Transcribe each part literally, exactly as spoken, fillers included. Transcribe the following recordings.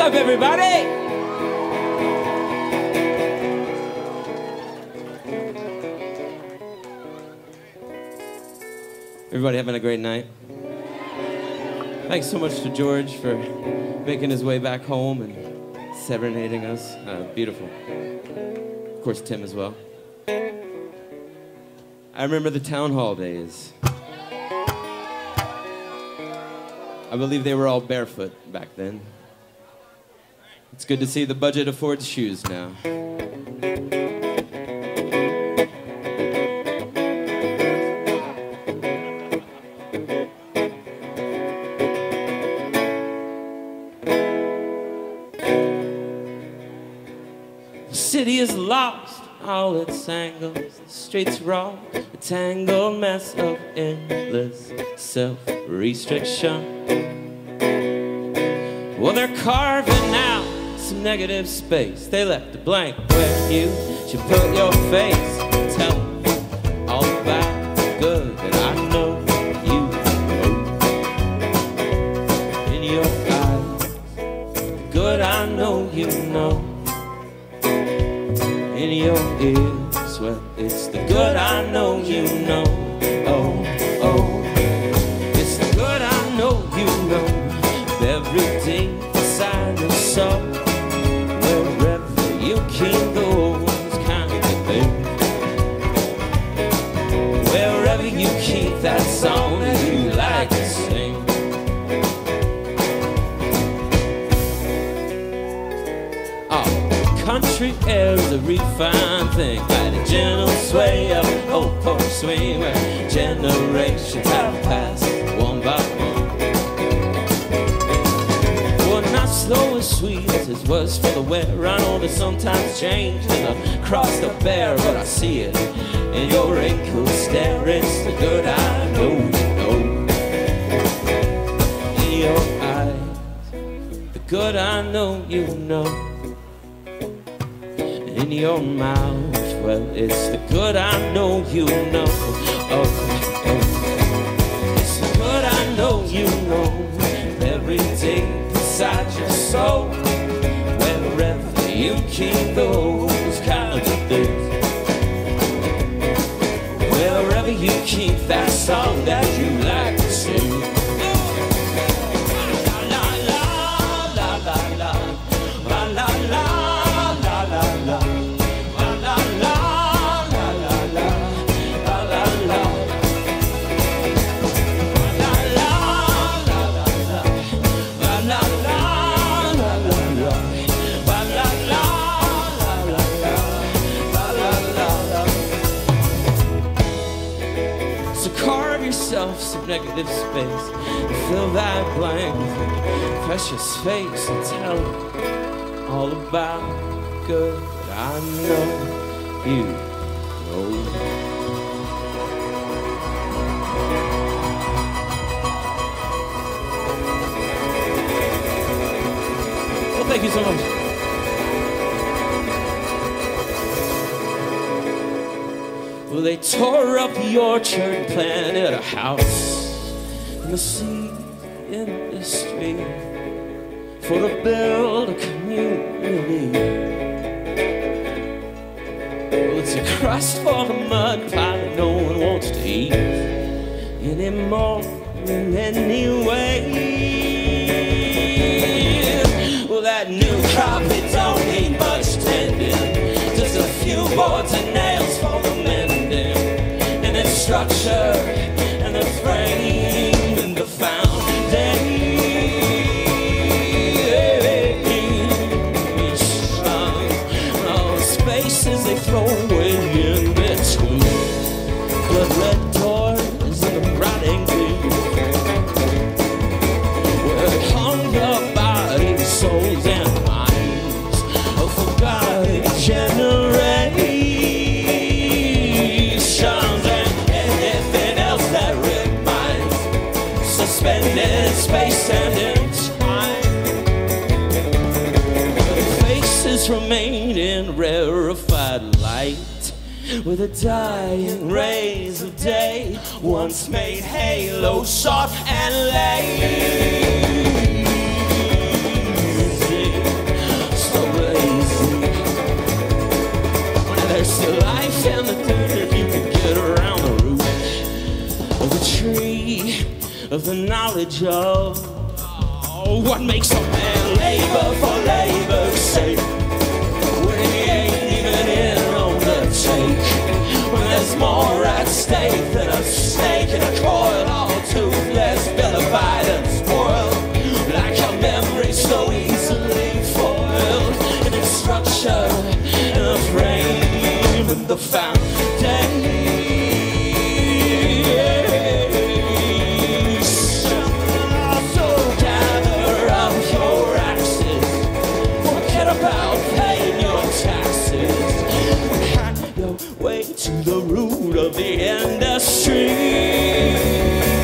up, everybody? Everybody having a great night? Thanks so much to George for making his way back home and serenading us. Uh, beautiful. Of course, Tim as well. I remember the town hall days. I believe they were all barefoot back then. It's good to see the budget affords shoes now. The city is lost, all its angles, the streets raw, a tangled mess of endless self-restriction. Well, they're carving out some negative space. They left a blank where you should put your face. Tell them all about the good that I know you know. In your eyes, the good I know you know. In your ears, well, it's the good I know you know. Oh, oh, it's the good I know you know. Every day inside your soul, wherever you keep those kind of things, wherever you keep that song that you like to sing. Oh, country air is a refined thing, like a gentle sway of an old porch swing where generations have passed one by one. Slow and sweet as it was for the wear. I know that sometimes change and across the bear, but I see it in your wrinkled stare. It's the good I know you know. In your eyes, the good I know you know. In your mouth, well, it's the good I know you know. Oh, oh. It's the good I know you know. Every day inside your soul, wherever you keep those kinds of things, wherever you keep that song that you like to sing. La la la la la la la la la la la la la la la la la la. Some negative space, fill that blank with a precious face and tell them all about good I know you know. Well, thank you so much. Well, they tore up the orchard, planted a house in the seed industry for to build a community. Well, it's a crust for the mud pie that no one wants to eat anymore in any way. Well, that new crop, it don't need much tending, just a few boards and nails for the mending, and its structure and the frame and the foundation. All the spaces they throw away in between, blood red toys and the rotting leaves, where they hung your bodies, souls and minds of forgotten generations, and anything else that reminds, suspended in space and in time. The faces remain in rarefied light, with the dying rays of day once made halo soft and lazy. knowledge of oh, what makes a man labor for labor's sake when he ain't even in on the take, when there's more at stake than a snake in a coil, all toothless, vilified and spoiled, like a memory so easily foiled in its structure, in a frame, in the foundation. So gather up your axes, forget about paying your taxes, hack your way to the root of the industry.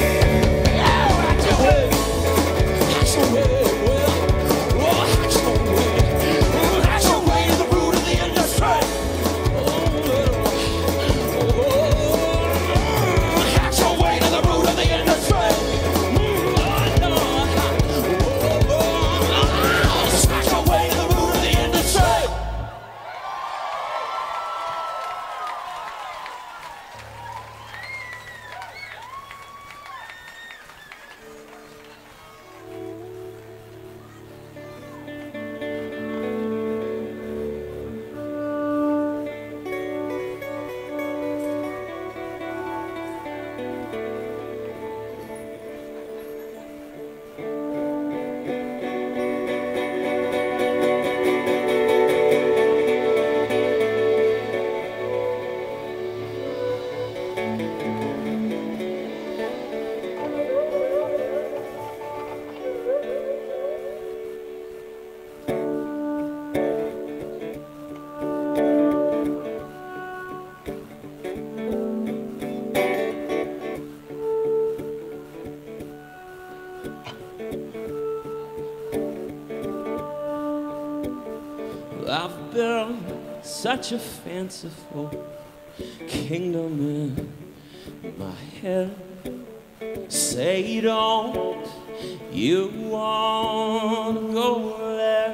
I've built such a fanciful kingdom in my head. Say don't you wanna go there?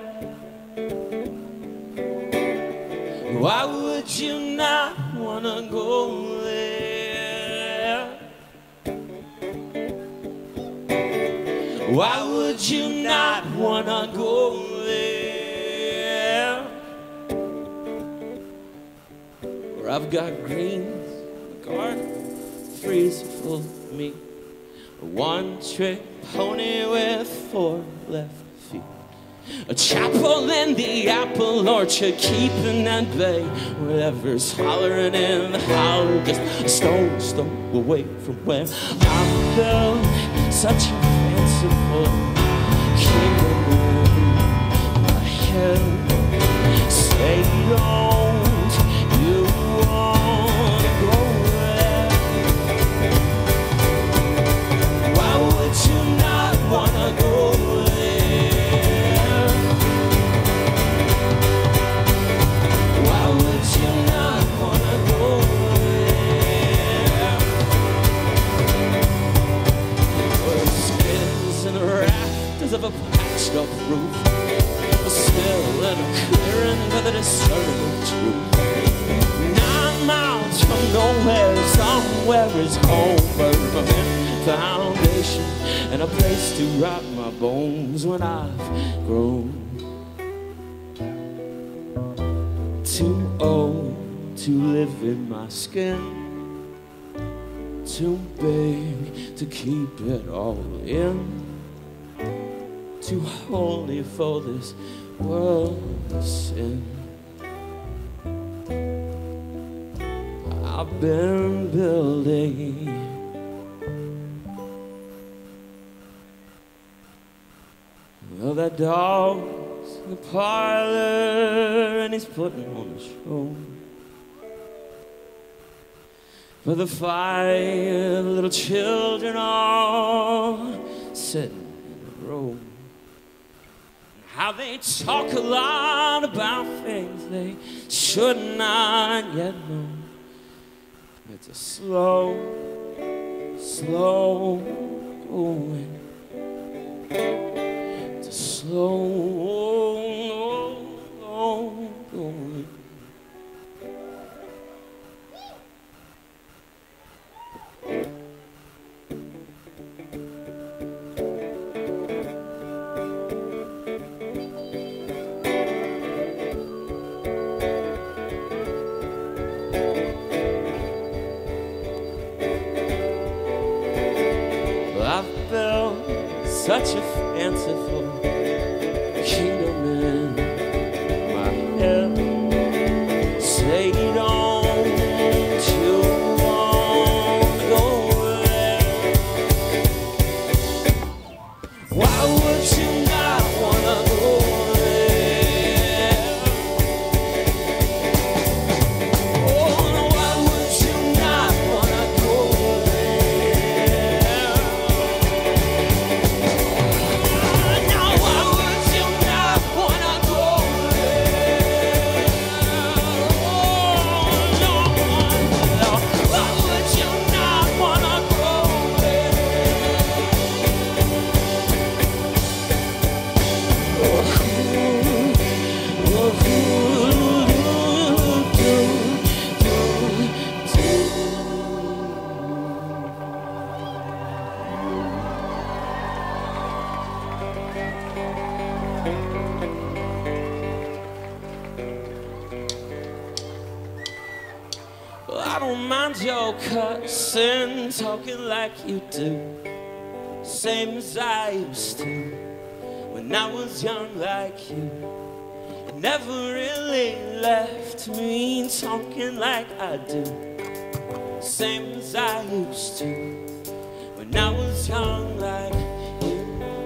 Why would you not wanna go there? Why would you not wanna go there? I've got greens, a garden, freezer full of meat, a one-trick pony with four left feet, a chapel in the apple orchard, keeping at bay whatever's hollering in the holler, just a stone's throw away from where I've built such a fanciful kingdom in my head. Say don't you wanna go there? Why would you not wanna go there? Why would you not wanna go there? Well, skins and rafters of a patched up roof, still in a clearing with a discernible truth. Nine miles from nowhere, somewhere is home, permanent foundation, and a place to rot my bones when I've grown too old to live in my skin, too big to keep it all in, too holy for this world of sin. I've been building well, that dog's in the parlor and he's putting on a show for the five little children all sitting in a row. How they talk a lot about things they should not yet know. It's a slow, slow going. It's a slow going. fanciful kingdom in my head. Say, don't you want to go there? Why would you not wanna go there? Oh, why would you not wanna go there? Now, why would you not wanna go there? Oh, no, no. Why would you not wanna go Well, I don't mind your cussing, talking like you do, same as I used to when I was young like you. It never really left me talking like I do, same as I used to when I was young like you.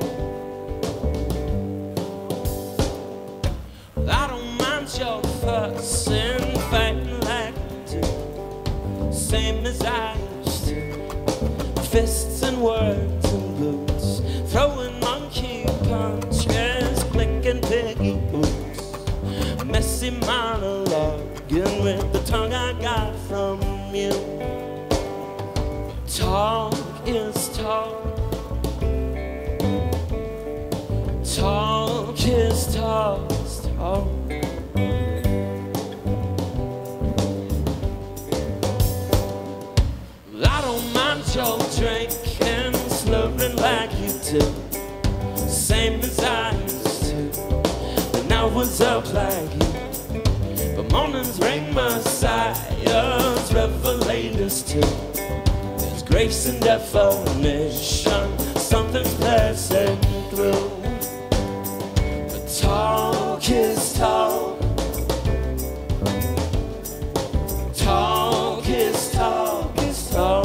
Well, I don't mind your fussing, fighting like you do, same as I used to. Fists and words and boots, throwing monkey punches, clicking piggy boots, messy monologuing with the tongue I got from you. Talk is talk, talk is talk, is talk. I don't mind your drinking, slurring like you do, same as I used to when I was up like you. But mornings bring messiahs, revelators too. There's grace and definition, something's passing through. But talk is talk, talk is talk, is talk.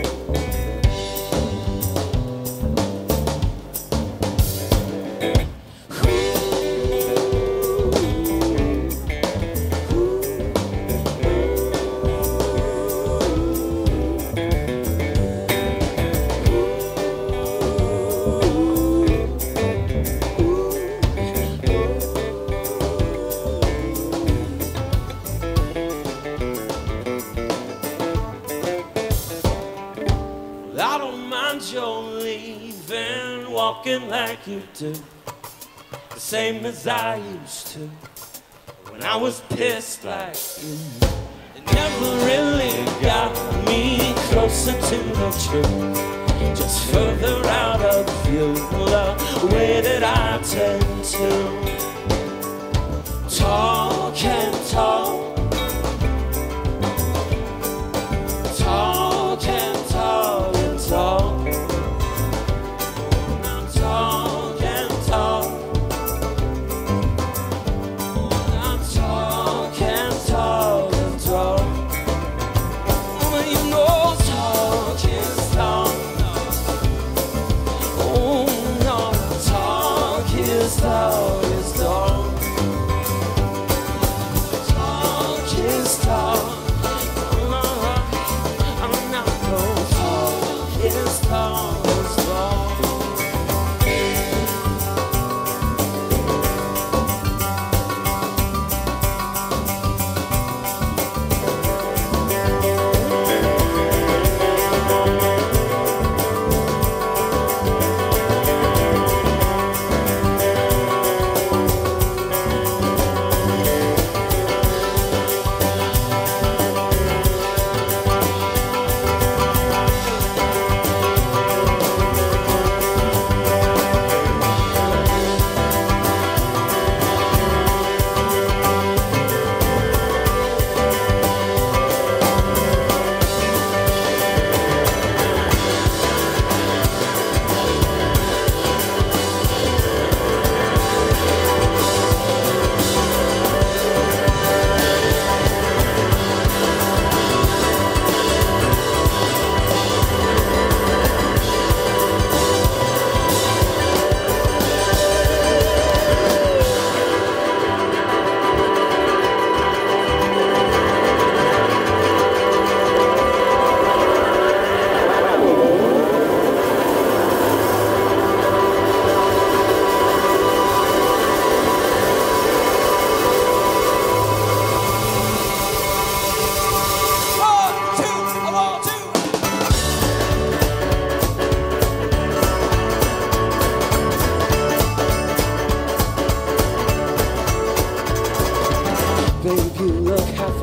I don't mind your leaving, walking like you do, the same as I used to when I was pissed like you. It never really got me closer to the truth, just further out of view, the way that I tend to talk and talk, talk and talk. Talk, talk and talk, talk and talk and talk. Well, you know talk is talk. Oh no, talk is talk is talk.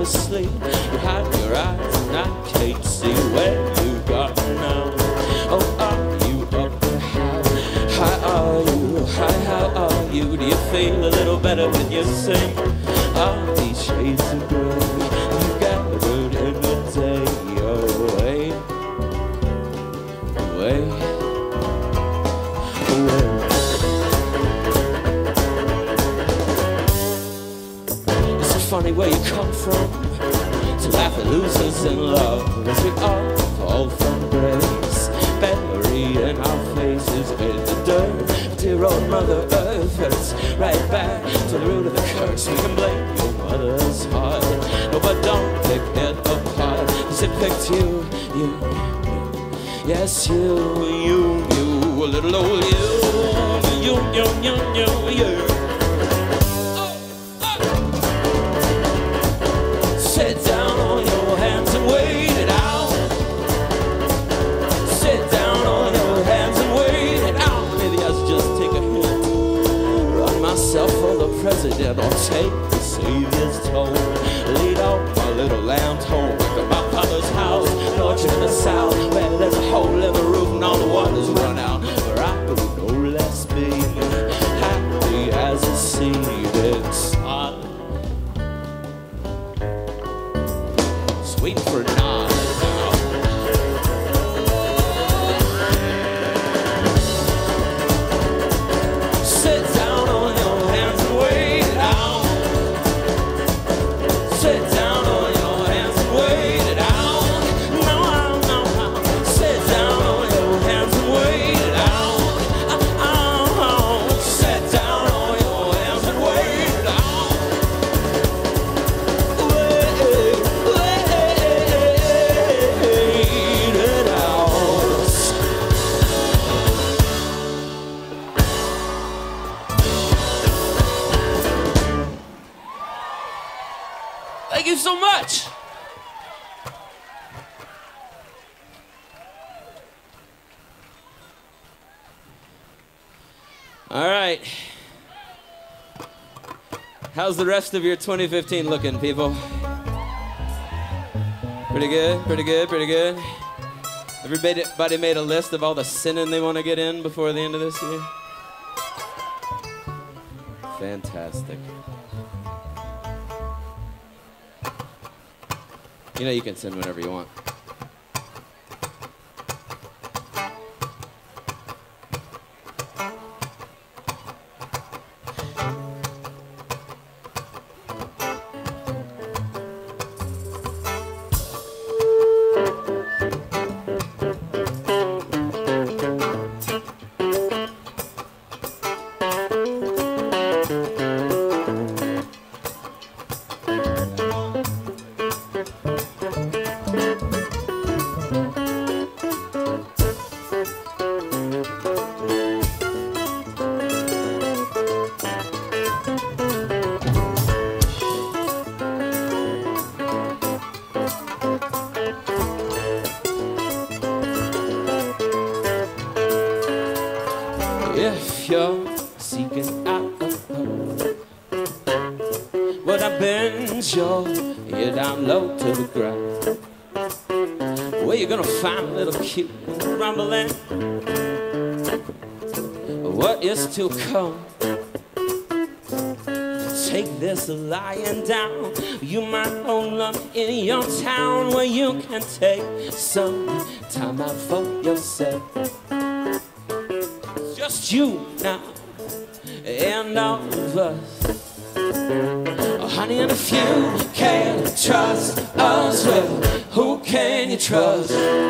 asleep. You hide your eyes and I can't see where you got now. Oh, are you up there? How high are you? Hi, how are you? Do you feel a little better when you sing? All these shades of gray you gathered in the day. Away, away, away. It's so funny where you come from, to laugh at losers in love, as we all fall from grace, burying our faces in the dirt. Dear old Mother Earth hurts right back to the root of the curse. We can blame your mother's heart, no, but don't pick it apart, 'cause it picked you, you, you. Yes, you, you, you, a little old you, you, you, you, you, you. Sit down on your hands and wait it out. Sit down on your hands and wait it out. Maybe I should just take a hint, run myself for the president, or take the Savior's toll. Lead on my little lamb home to my father's house, north in the south, where there's a hole in the roof and all the water's run out. Where I could no less be happy as a seed inside. Waiting for a nod. Sit down on your hands and wait it out. Sit down on your hands and wait it out. No, no, no. Sit down on your hands and wait it out. Oh, oh. Sit down on your hands and wait it out. Wait, wait. Thank you so much. All right. How's the rest of your twenty fifteen looking, people? Pretty good, pretty good, pretty good. Everybody made a list of all the sinning they want to get in before the end of this year? Fantastic. You know you can sin whenever you want. If you're seeking out what I've been, sure you're down low to the ground, where you're gonna find a little cute around the land. What is to come? Take this lying down. You might own love in your town, where you can take some time out for yourself. Just you now and all of us. Oh, honey, and if you can't trust us, well, who can you trust?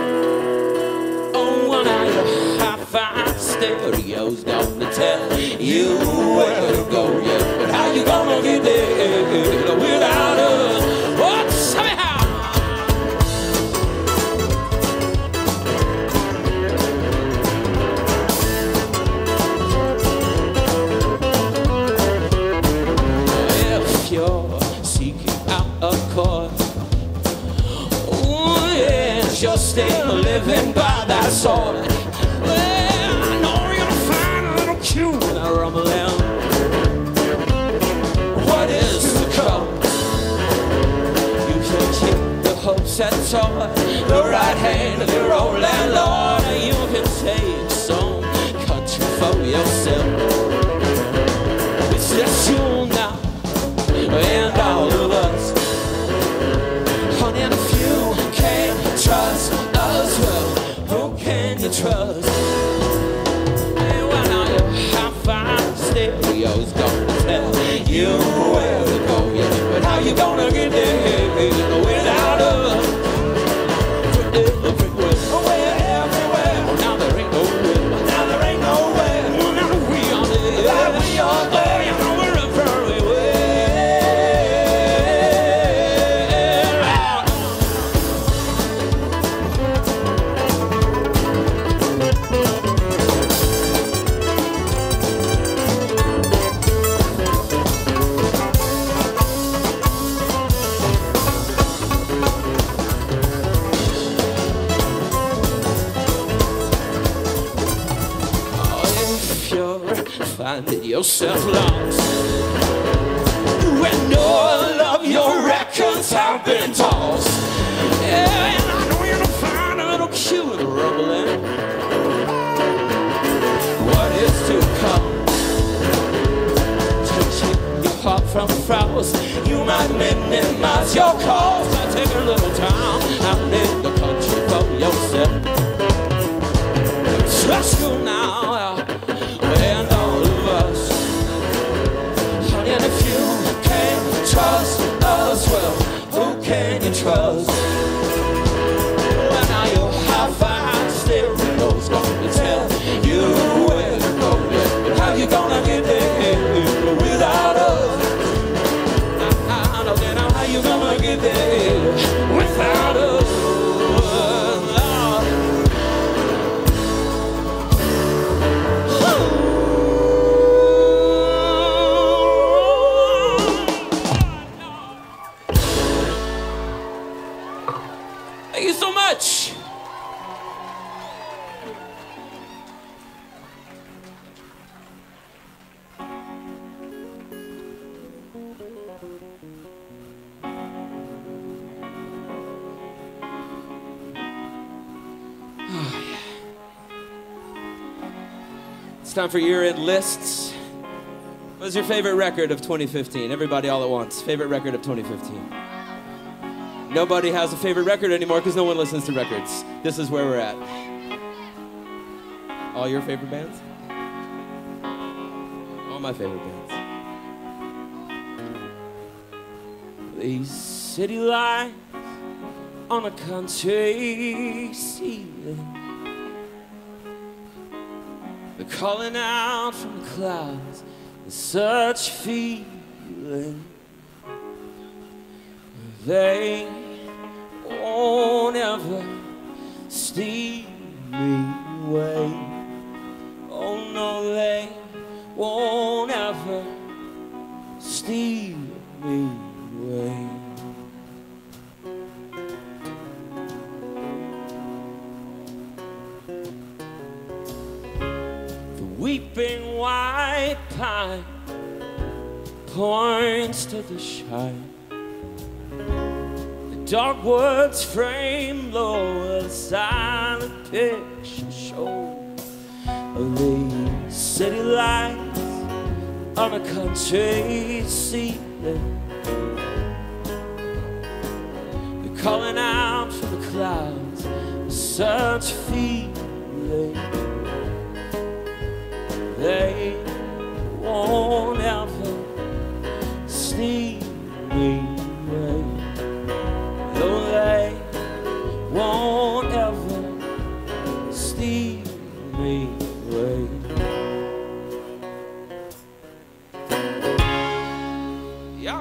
Oh, one of your hi-fi stereos gonna tell you where to go, yeah, but how you gonna get there without us? What, somehow? You're still living by that sword. Well, I know you're gonna find a little cute in a rumbling. What is to come? You set toy, the right hand of your old landlord. You can take some country for yourself. It's just you now and all of us. Honey, and if you can't trust us, well, who can you trust? And when all your hi-fi stereos gonna tell you where to go, yeah, but how you gonna get there without us? Everywhere, everywhere. Now there ain't nowhere. Now there ain't nowhere. Now we are there. We are there. You know we're everywhere. Finding yourself lost when all of your records have been tossed. Yeah, and I know you're gonna find a little cute rumbling. What is to come? Touching your heart from frost. You might minimize your cost. I take a little time out in the country for yourself. Trust you now. And all of us. Honey, and if you can't trust us, well, who can you trust? When all your hi-fi stereos gonna tell you where to go, but how you gonna get there without us? I know that how you gonna get there without us? Thank you so much. It's time for year-end lists. What was your favorite record of twenty fifteen? Everybody all at once. Favorite record of twenty fifteen. Nobody has a favorite record anymore because no one listens to records. This is where we're at. All your favorite bands? All my favorite bands. These city lights on a country ceiling, they're calling out from the clouds in such feeling. They won't ever steal me away. Oh no, they won't ever steal me away. The weeping white pine points to the shine. Dark woods frame low, a silent picture show of these city lights on a country ceiling. They're calling out from the clouds, such feeling. They won't ever steal me away. Though they won't ever steal me away. Yeah.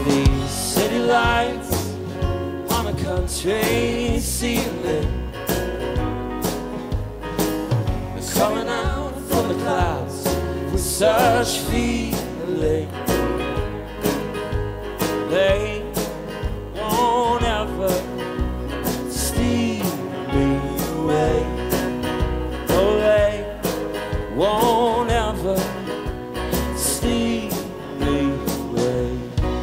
Country ceiling, clouds with such feeling. They won't ever steal me away. Oh, they won't ever steal me away.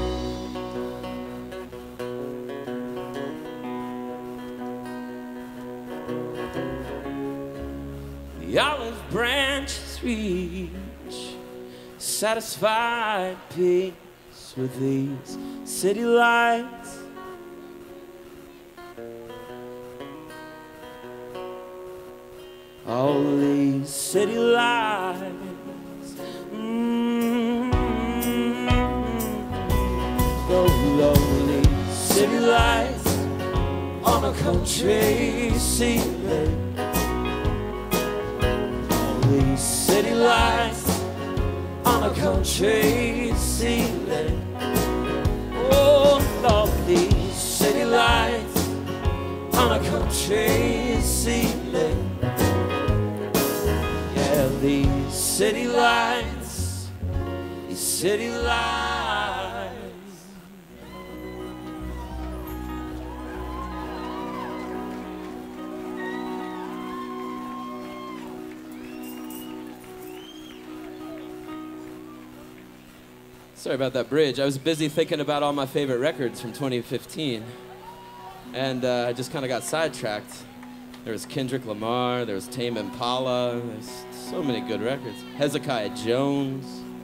The olive branches reach satisfied peace with these city lights. All these city lights. Mm-hmm. Those lonely city lights on a country ceiling. All these city lights on a country ceiling. Oh, all these city lights on a country ceiling. Yeah, these city lights, these city lights. Sorry about that bridge. I was busy thinking about all my favorite records from twenty fifteen, and uh, I just kind of got sidetracked. There was Kendrick Lamar, there was Tame Impala, there's so many good records. Hezekiah Jones.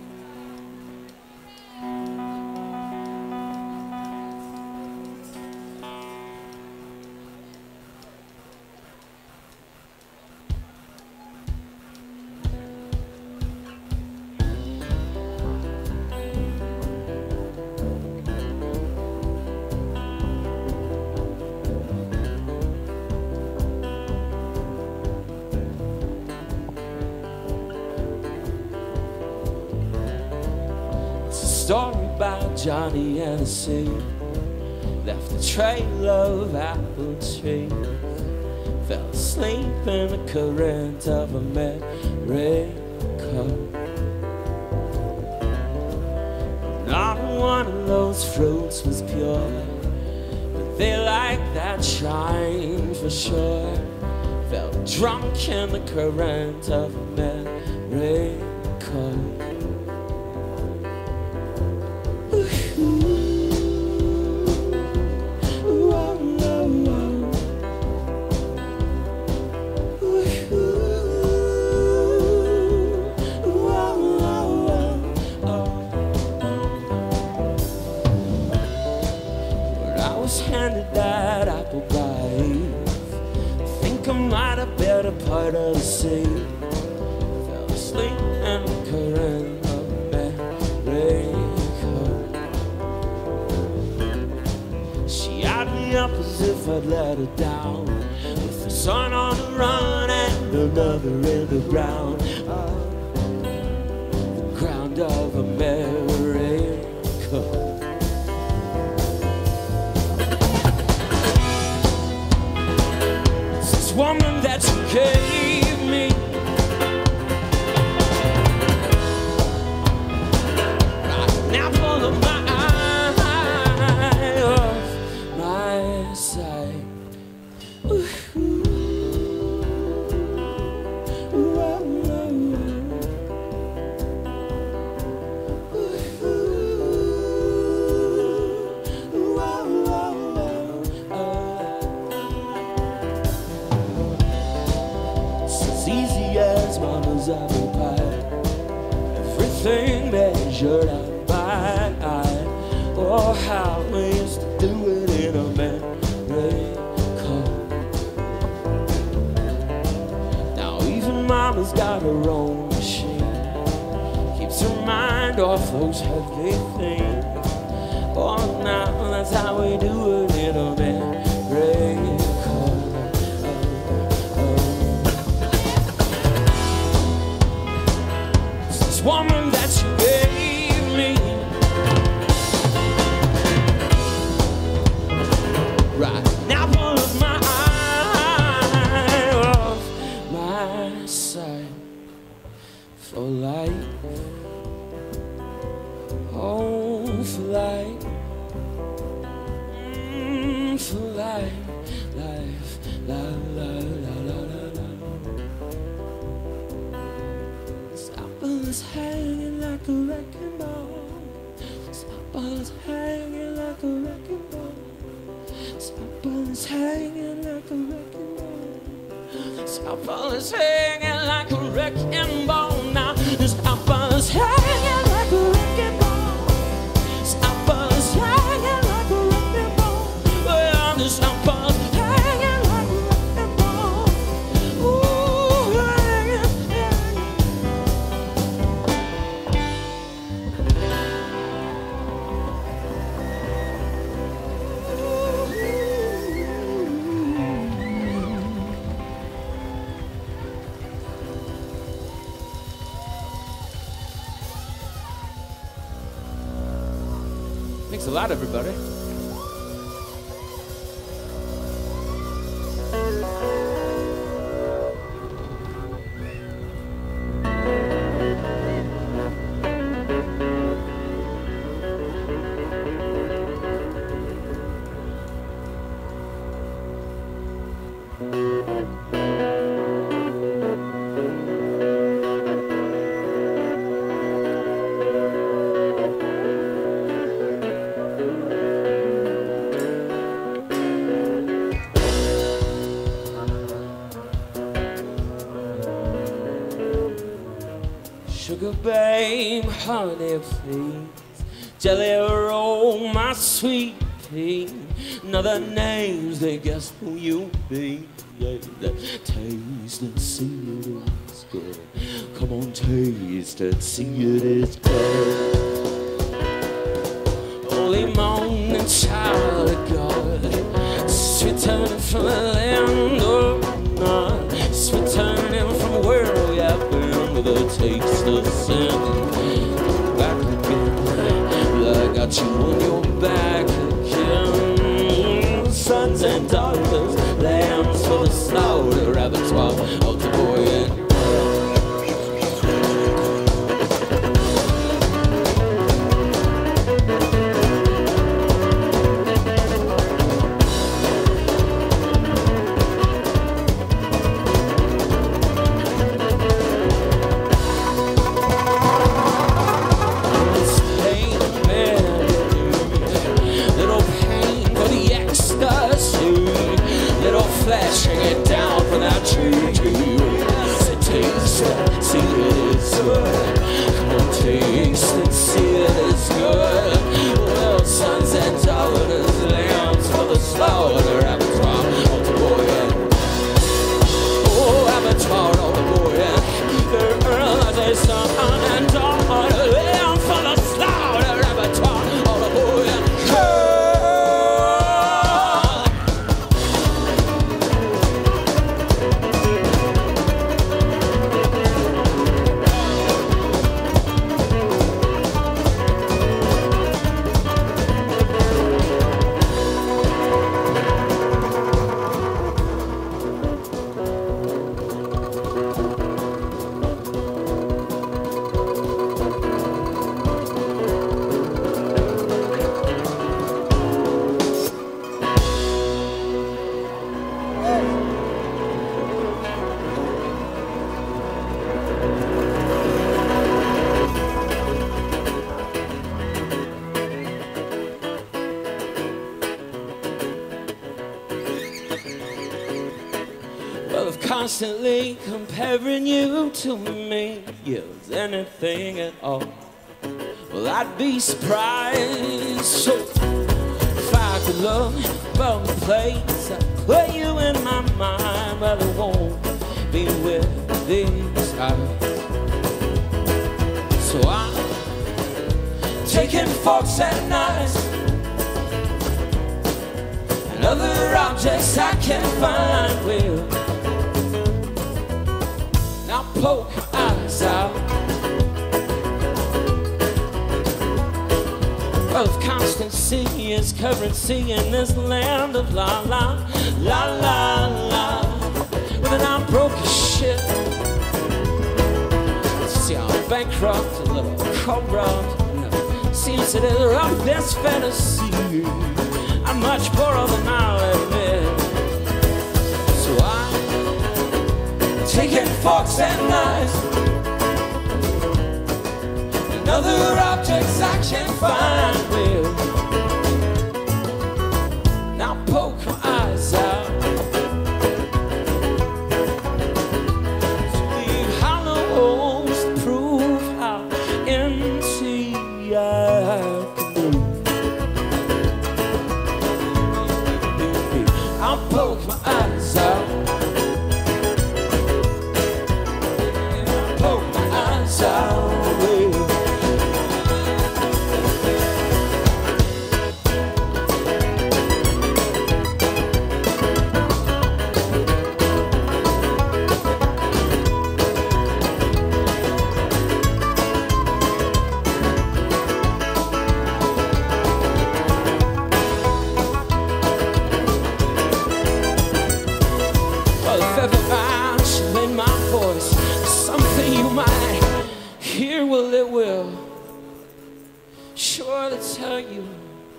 Story about Johnny and a sea. Left a trail of apple trees. Fell asleep in the current of America. Not one of those fruits was pure, but they liked that shine for sure. Fell drunk in the current of America. Handed that apple bite, I think I might have been a part of the sea. Fell asleep in the current of America. She eyed me up as if I'd let her down, with the sun on the run and another in the ground. The ground of America. Woman that you gave me, right now full of my eye, of my sight. Ooh, ooh, ooh, oh, oh, ooh, ooh, oh, oh, oh. Easy as mama's apple pie, everything measured out by eye. Oh, how we used to do it in America. Now even mama's got her own machine, keeps her mind off those heavy things. Oh, now that's how we do it in America. Woman that you gave me, right now full of my eye, of my sight. for life, mm, for life, life, la la la la la la. Stopper's hanging like a wrecking ball. Stopper's hanging like a wrecking ball. Stopper's hanging like a wrecking ball. Stopper's hanging like a wrecking ball now. Stopper's hanging like a wrecking ball. Stopper's hanging like a wrecking ball. Well, the stopper's hanging like a wrecking ball. Ooh, hanging, hanging. Thanks a lot, everybody. Sugar babe, honey please, jelly roll my sweet pea. Another names they guess who you be. Yeah, taste and see it is good. Come on, taste and see it is good. Holy morning child of God, sweet turning from the land of none, sweet turning from where we have been with a taste of sin. Back again, I got you on your back again. Sons and daughters, lambs for the slaughter, abattoir of the boy and flashing it down from that tree. So taste it, see it is good. Come on, taste it, see it is good. Well, sons and daughters, lambs for the slaughter, abattoir of the boy. Oh, abattoir of the boy. Girls, a son and daughter, lambs for the slaughter, abattoir of the boy. Constantly comparing you to me, yes, anything at all. Well, I'd be surprised. So if I could love from the place I put you in my mind, but I won't be with these eyes. So I'm taking forks and knives and other objects I can find with. Now poke your eyes out of constancy is currency in this land of la la la la la. When I'm broke as shit, see I'm bankrupt, a little corrupt. See dreams that is rough as fantasy. I'm much poorer than I'll admit. So I'm taking forks and knives and other objects I can find with. Now poke my eyes out. I'll poke my eyes out. I'll poke my eyes out. If ever I should lend my voice to something you might hear, well, it will surely tell you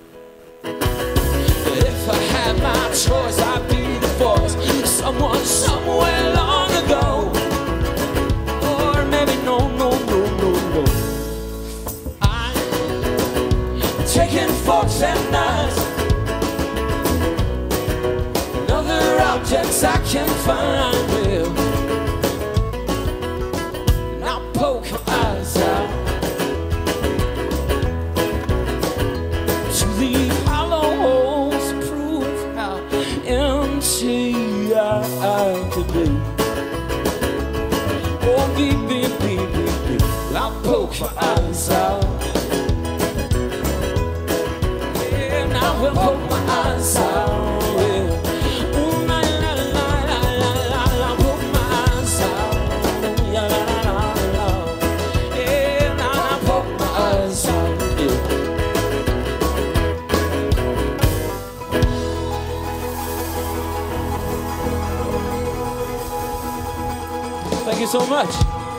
that if I had my choice, I'd be the voice of someone somewhere long ago. Or maybe no, no, no, no, no. I'm taking forks and knives, objects I can find with. And I'll poke my eyes out to leave hollow holes, prove how empty I, I could be. Oh, beep, beep, beep, beep, beep. I'll poke my eyes out. Yeah, and I will poke my eyes out. Thank you so much.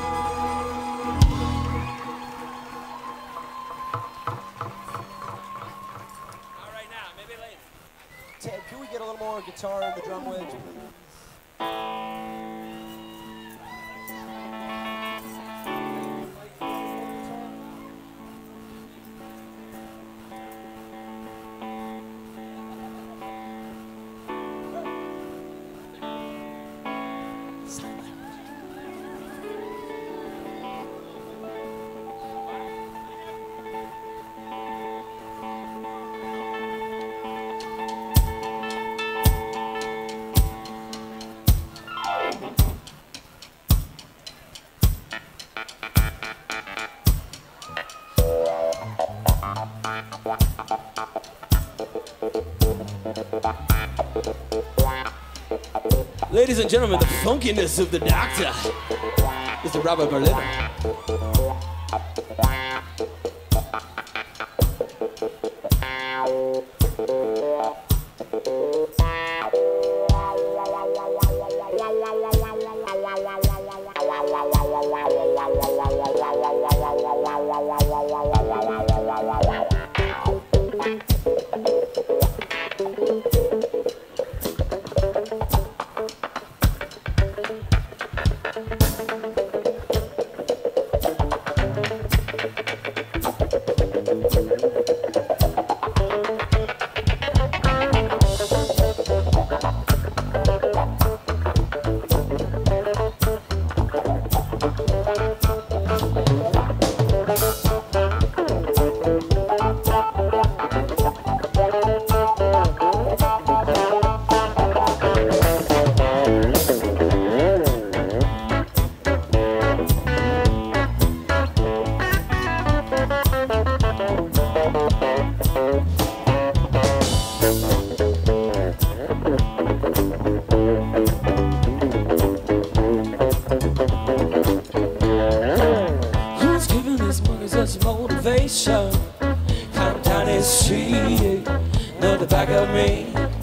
All right, now, maybe later. Ted, can we get a little more guitar in the drum wedge, please? Ladies and gentlemen, the funkiness of the Doctor, Mister Robert Berliner. motivation. Come down the street, not the back of me.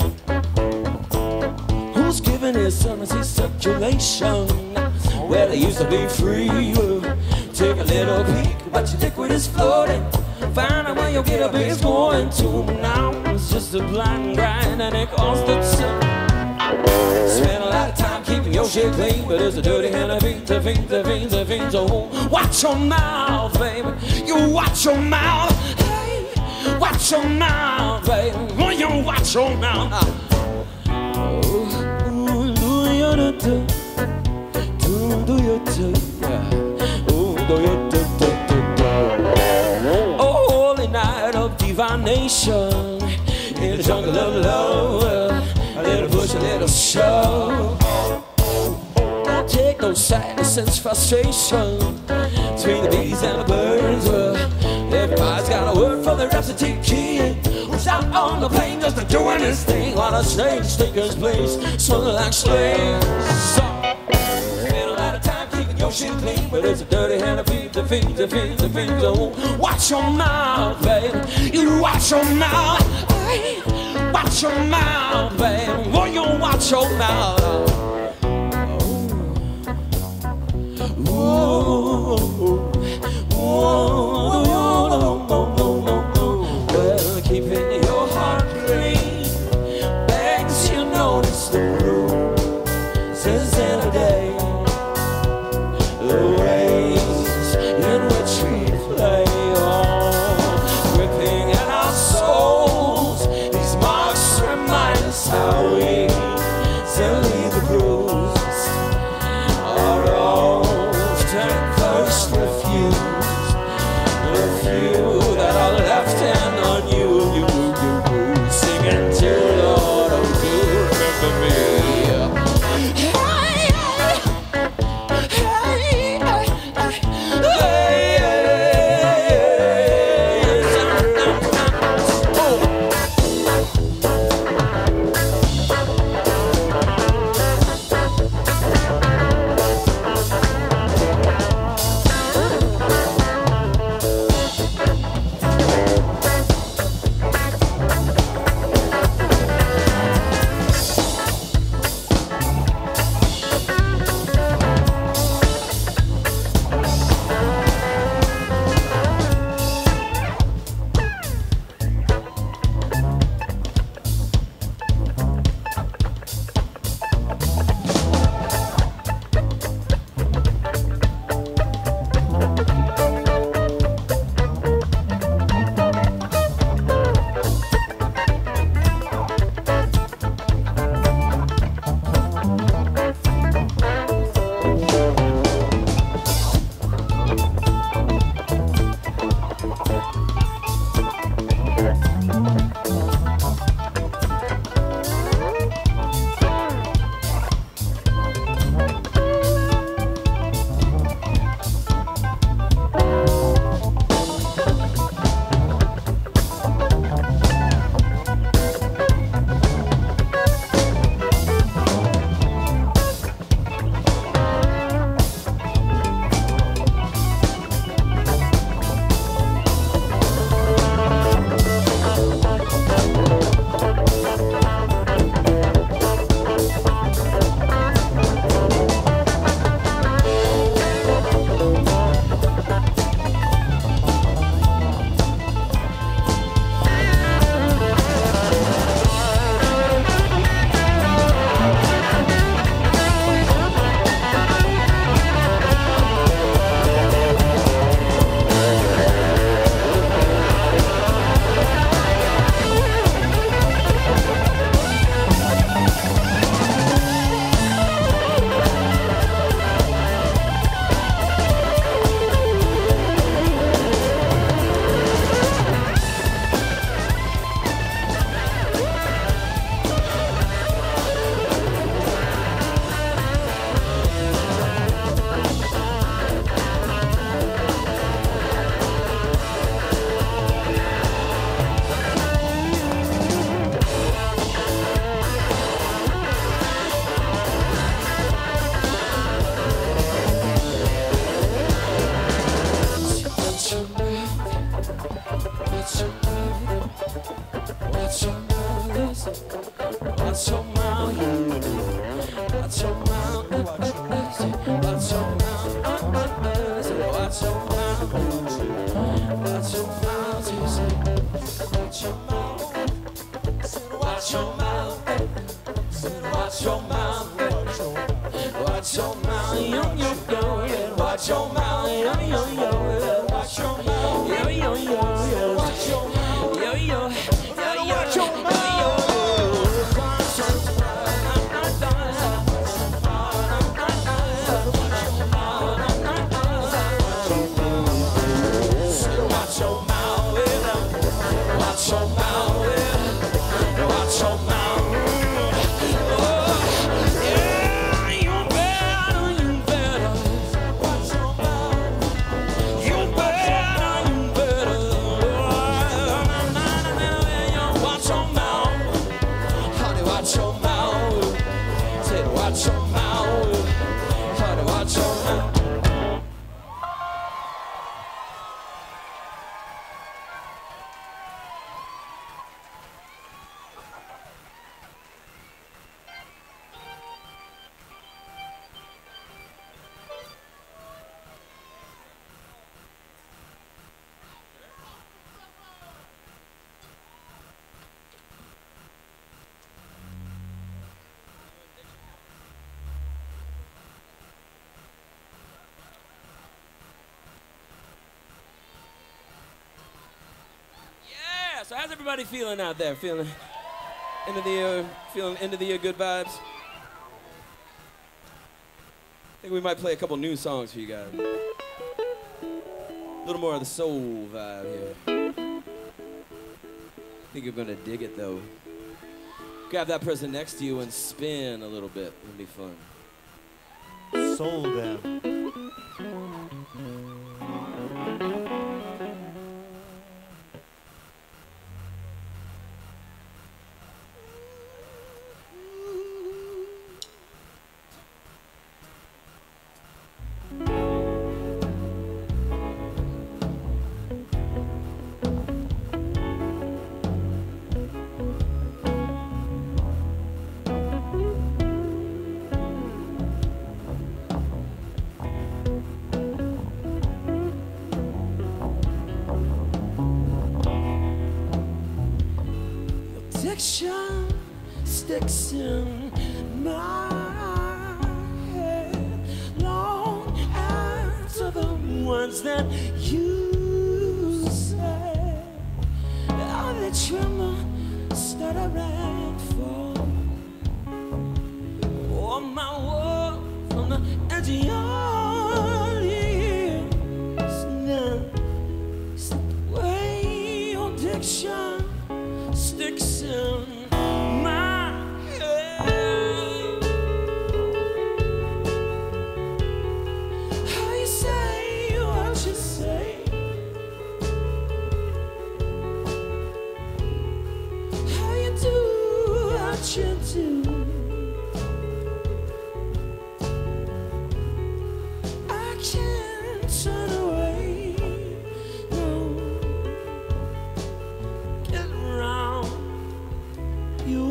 Who's giving his sons his circulation? Well, they used to be free. Take a little peek, but your liquid is floating. find out where your get up is going to now. It's just a blind grind and it costs the time. Spend a lot of time keeping your shit clean, but it's a dirty hand of fiends, the fiends, the fiends, the fiends. So watch your mouth, baby. You watch your mouth. Hey, watch your mouth, baby. Oh, you watch your mouth. Oh, do you do do do you do? Oh, do you do do do do? Oh, holy night of divination in the jungle of love. A little push, a little shove. Don't take no sadness and frustration between the bees and the birds. Well, everybody's got a word for the recipe key. Who's out on the plane just doing his thing while the snakes take his place, swinging like slaves. So, spend a lot of time keeping your shit clean, but it's a dirty hand to feed, to feed, to feed, to feed. So watch your mouth, baby. You watch your mouth. Hey. Watch your mouth, baby. Boy, you watch your mouth. Oh, oh, oh, well, keeping your heart clean begs you notice the bruises in a day, the ways in which we play on, gripping at our souls. How we silly the bruised are often first refused. The few that are left and on you, you, you, you, singing to Lord, oh, do remember me. Watch your mouth. your mouth. Said watch your mouth. Said watch your mouth. Watch your mouth. Yo yo yo. Watch your mouth. Yo yo yo. Watch your mouth. Yo yo yo. Watch your mouth. Yo yo. Yo yo. Watch your mouth. So how's everybody feeling out there? Feeling end of the year, feeling end of the year good vibes? I think we might play a couple new songs for you guys. A little more of the soul vibe here. I think you're gonna dig it though. Grab that person next to you and spin a little bit. It'll be fun. Soul them. Addiction sticks in my head long after the words that you said. How they tremor, stutter and fall. Oh, my world from the edge of your ears now slip away. Your addiction sticks in my head. How you say what you say, how you do what you do. I can't turn away. No, get around you.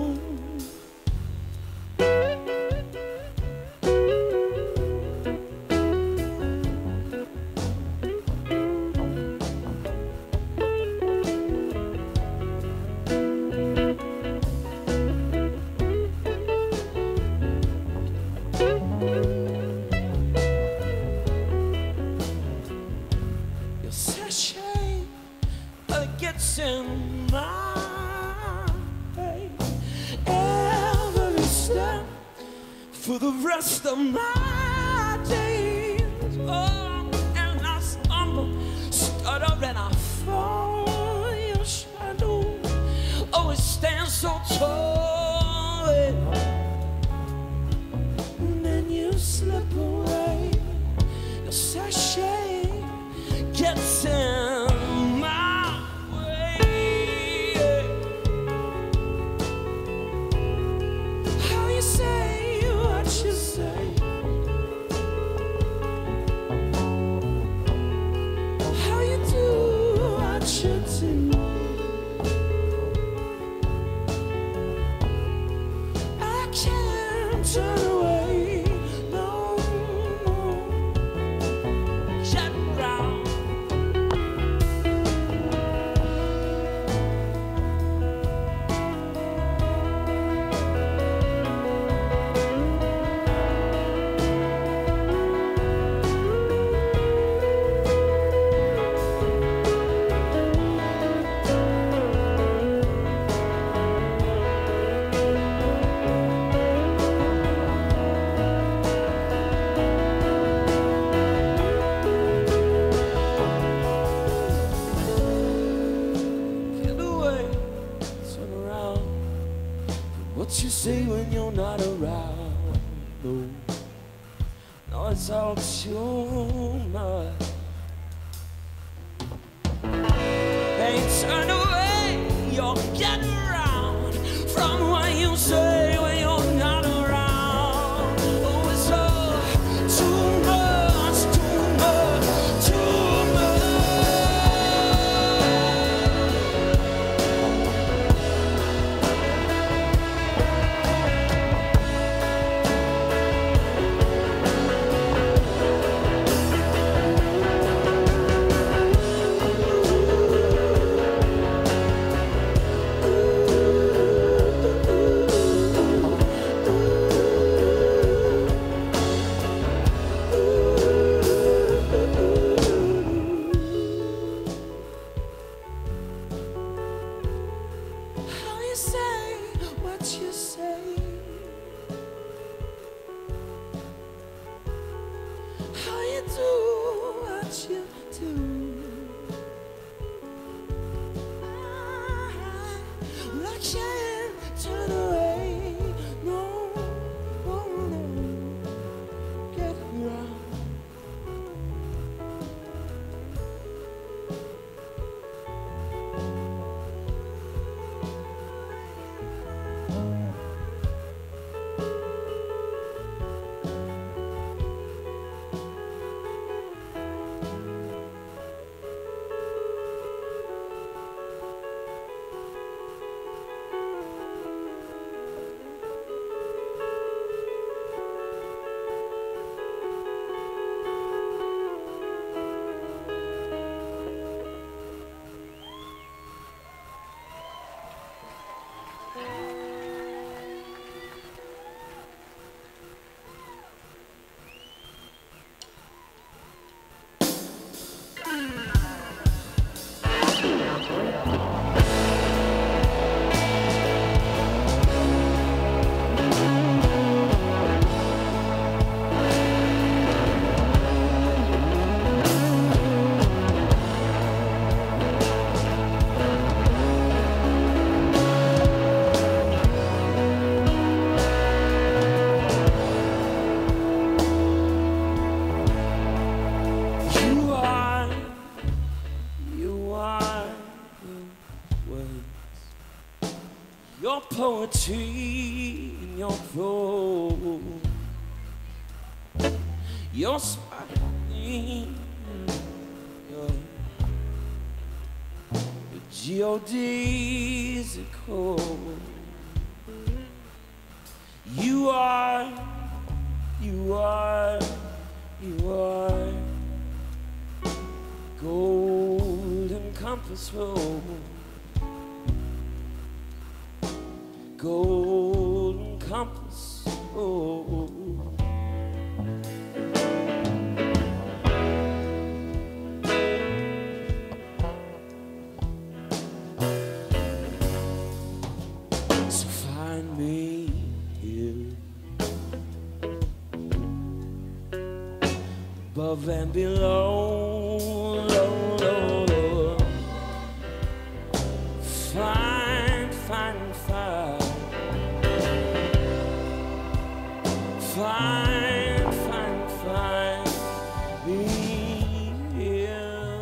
You're such a that gets in my way every step for the rest of my days. Oh, and I stumble, stutter, and I fall. Your shadow always stands so tall, and then you slip away. Your sachet gets in my way. How you say what you say, how you do what you do. I can't turn away. No, no. Shut down. what you say when you're not around. No, no, it's all too much. Hey, turn away, you're getting around from what you say when you're not around. Oh, it's all too much, too much, too much. How you say what you say? How you do what you do? I can't turn away. No, no, no. Get around. You are, you are the words, your poetry and your prose, your smiling, your, your geodesical. You are, you are, you are golden compass road, golden compass road. So find me here, above and below, low, low, low. Find, find, find, find, find, find me here.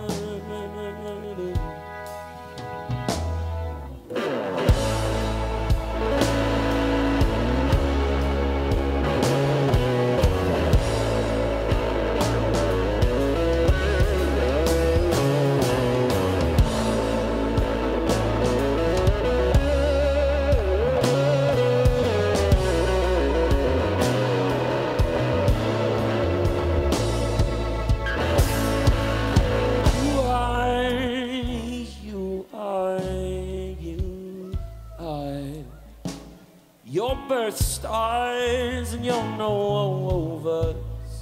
You are, you are, you are your birth stars and your novas,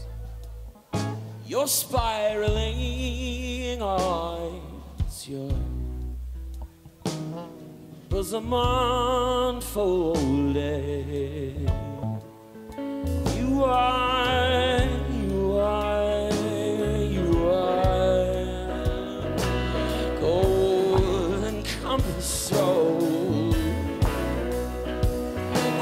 your spiraling arms, your bosom unfolded. You are, you are, you are golden compass road,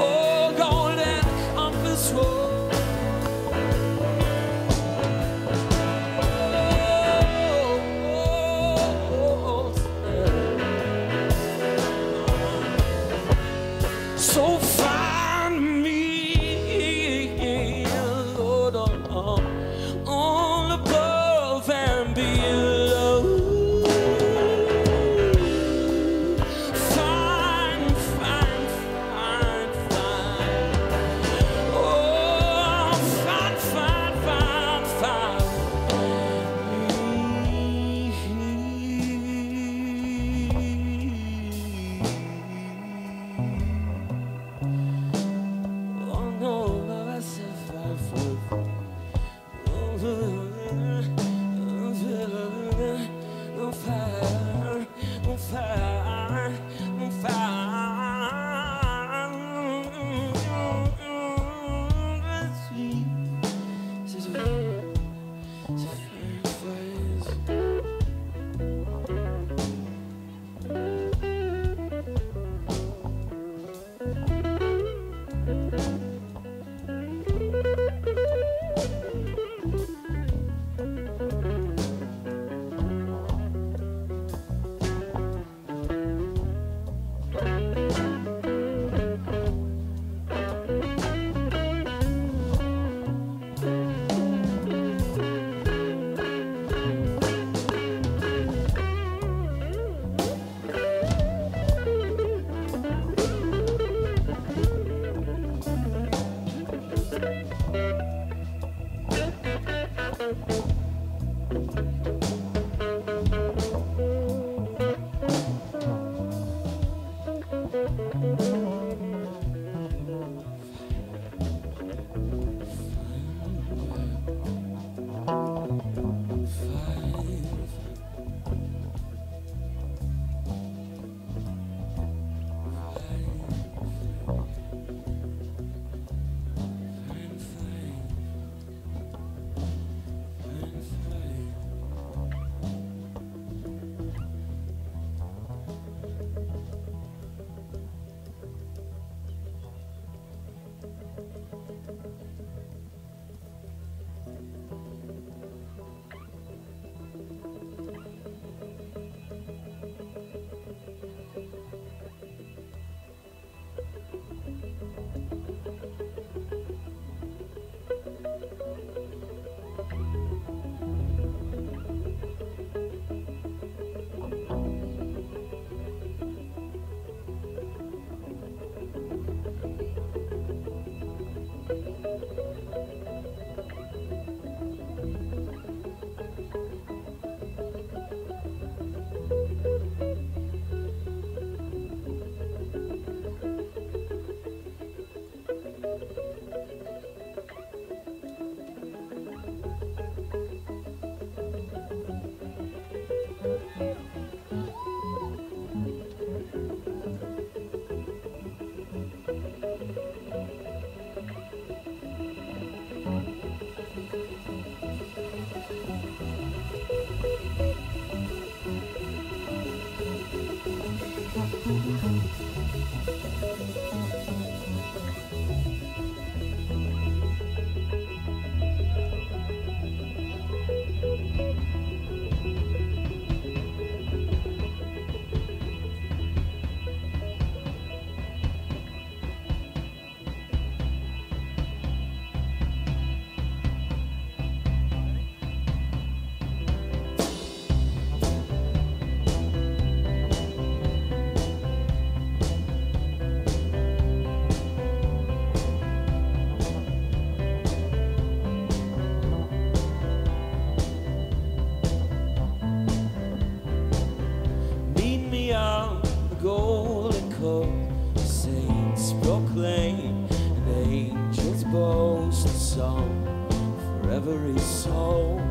every soul,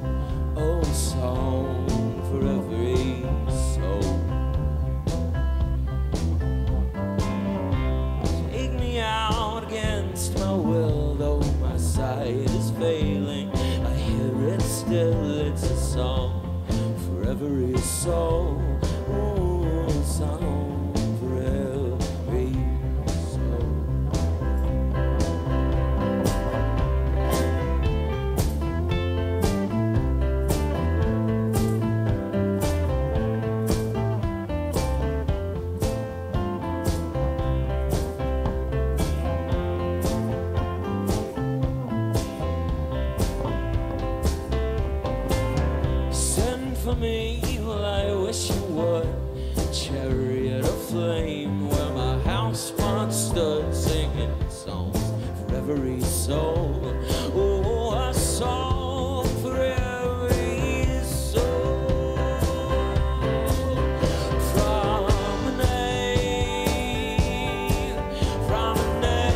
oh, a song for every soul. Take me out against my will, though my sight is failing. I hear it still, it's a song for every soul, oh, a song for every soul. For me, well, I wish you would. Chariot of flame, where my house once stood, singing songs for every soul. Oh, a song for every soul. From a name, from a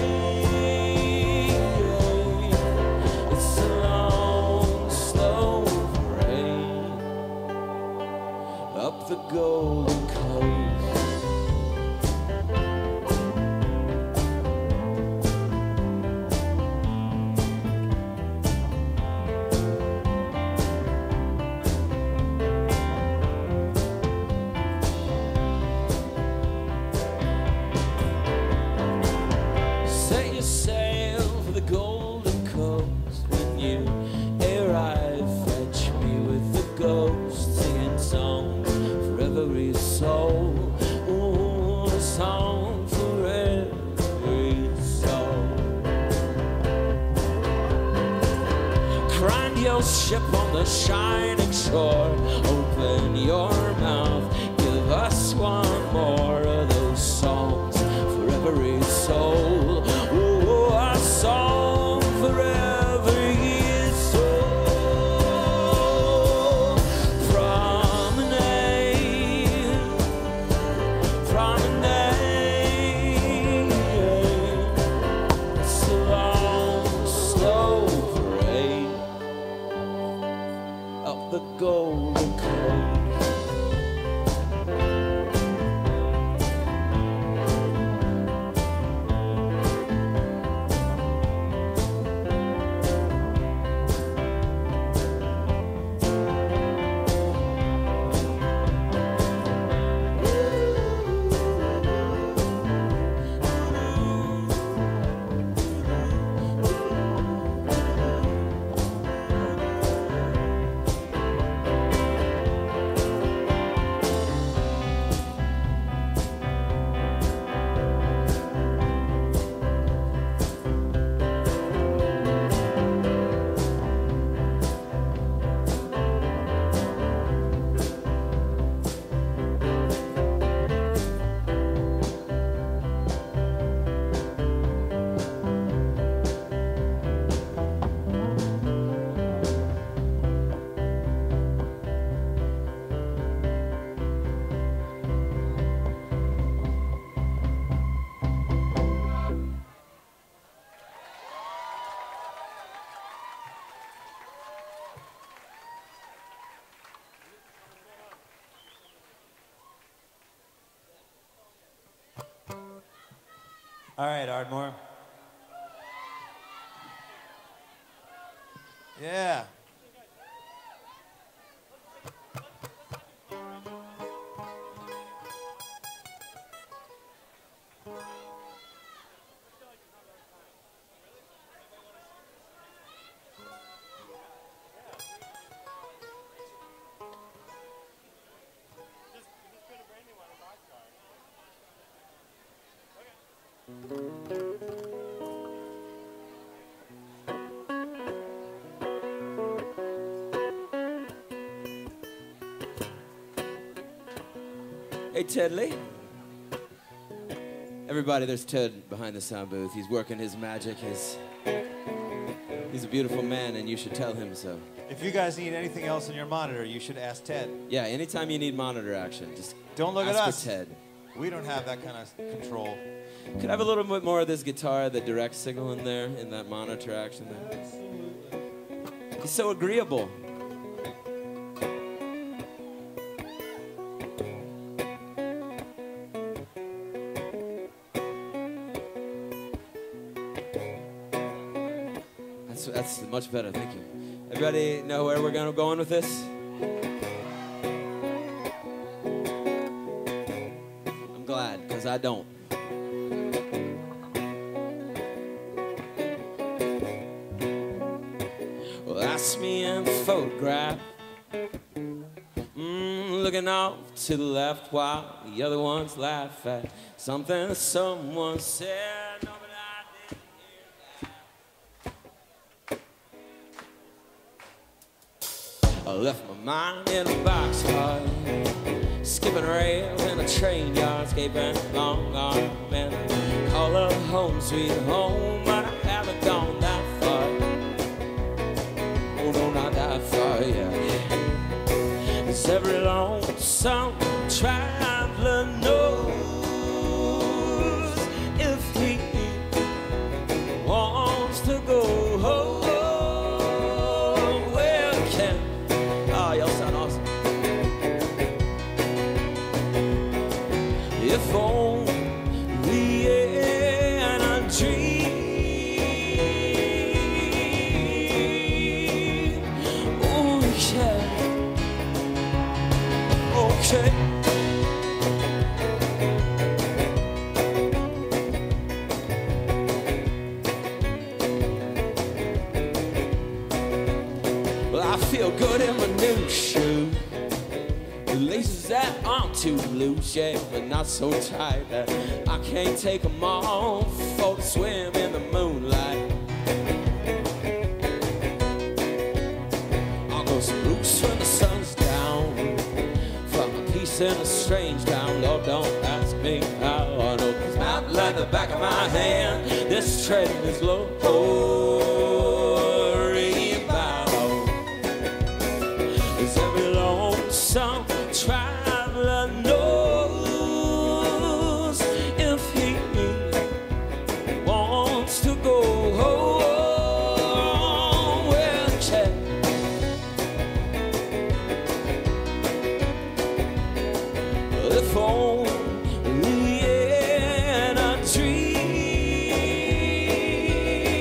name, it's a long, slow parade up the Golden Coast. Set your sail for the Golden Coast. When you arrive, fetch me with the ghost, singing songs for every soul. Oh, a song for every soul. Grind your ship on the shining shore. Open your mouth, give us one more of those songs for every soul. Oh, a song for every soul. Promenade, promenade. All right, Ardmore. Yeah. Hey, Ted Lee. Everybody, there's Ted behind the sound booth. He's working his magic. He's, he's a beautiful man, and you should tell him so. If you guys need anything else in your monitor, you should ask Ted. Yeah, anytime you need monitor action, just Don't look ask at us. for Ted. We don't have that kind of control. Could I have a little bit more of this guitar, the direct signal in there, in that monitor action there? He's so agreeable. That's, that's much better, thank you. Everybody know where we're gonna going with this? I'm glad, because I don't. Well, that's me in the photograph, mm, looking off to the left while the other ones laugh at something that someone said. No, but I didn't hear that. I left my mind in a boxcar, skipping rails in a train yard, escaping long arm and call her home, sweet home, but I haven't gone that far. Oh no, not that far, yeah. Cause every lonesome traveler knows if he wants to go home, where can, oh, y'all sound awesome. If only in a dream, oh yeah, okay. Well, I feel good in my new shoe. The laces that aren't too loose, yeah, but not so tight that I can't take them off for to swim in the moonlight. I'll go spruce when the sun's down, from a piece in a strange town. Lord, don't ask me how I know, 'cause out like the back of my hand, this train is low. Cause every lonesome traveler knows if he wants to go home, well, check. If only in a dream,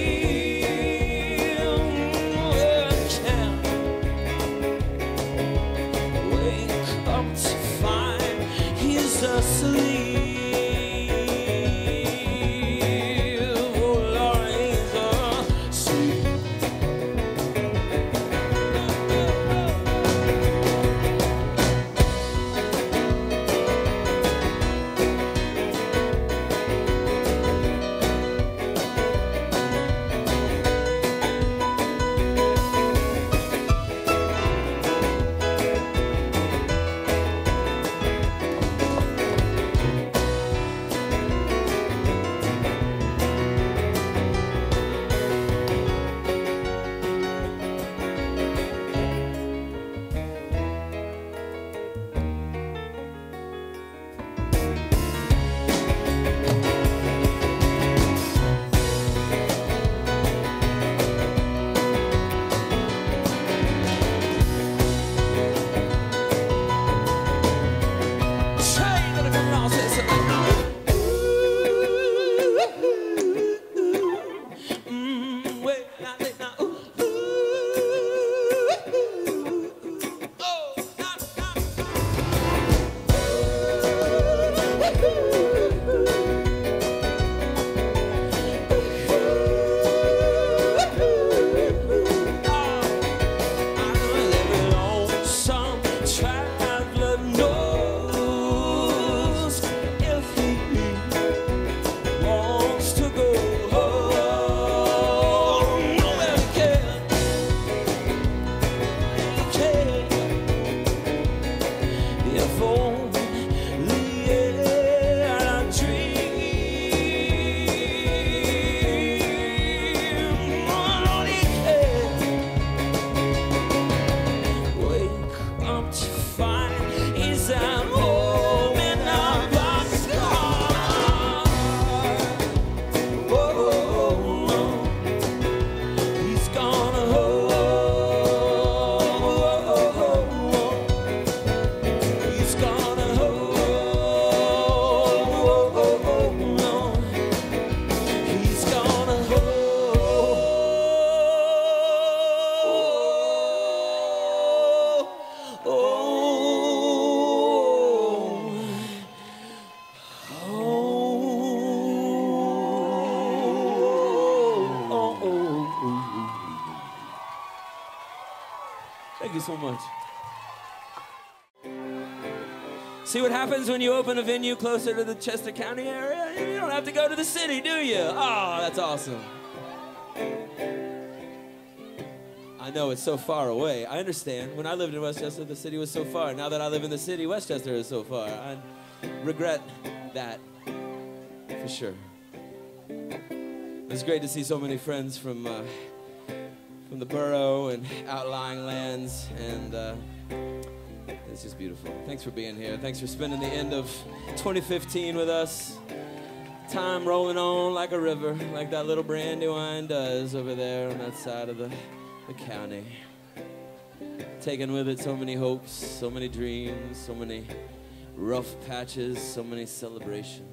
Thank you so much. See what happens when you open a venue closer to the Chester County area? You don't have to go to the city, do you? Oh, that's awesome. I know it's so far away. I understand. When I lived in Westchester, the city was so far. Now that I live in the city, Westchester is so far. I regret that for sure. It's great to see so many friends from uh, from the borough and outlying lands, and uh, it's just beautiful. Thanks for being here. Thanks for spending the end of twenty fifteen with us. Time rolling on like a river, like that little Brandywine does over there on that side of the, the county. Taking with it so many hopes, so many dreams, so many rough patches, so many celebrations.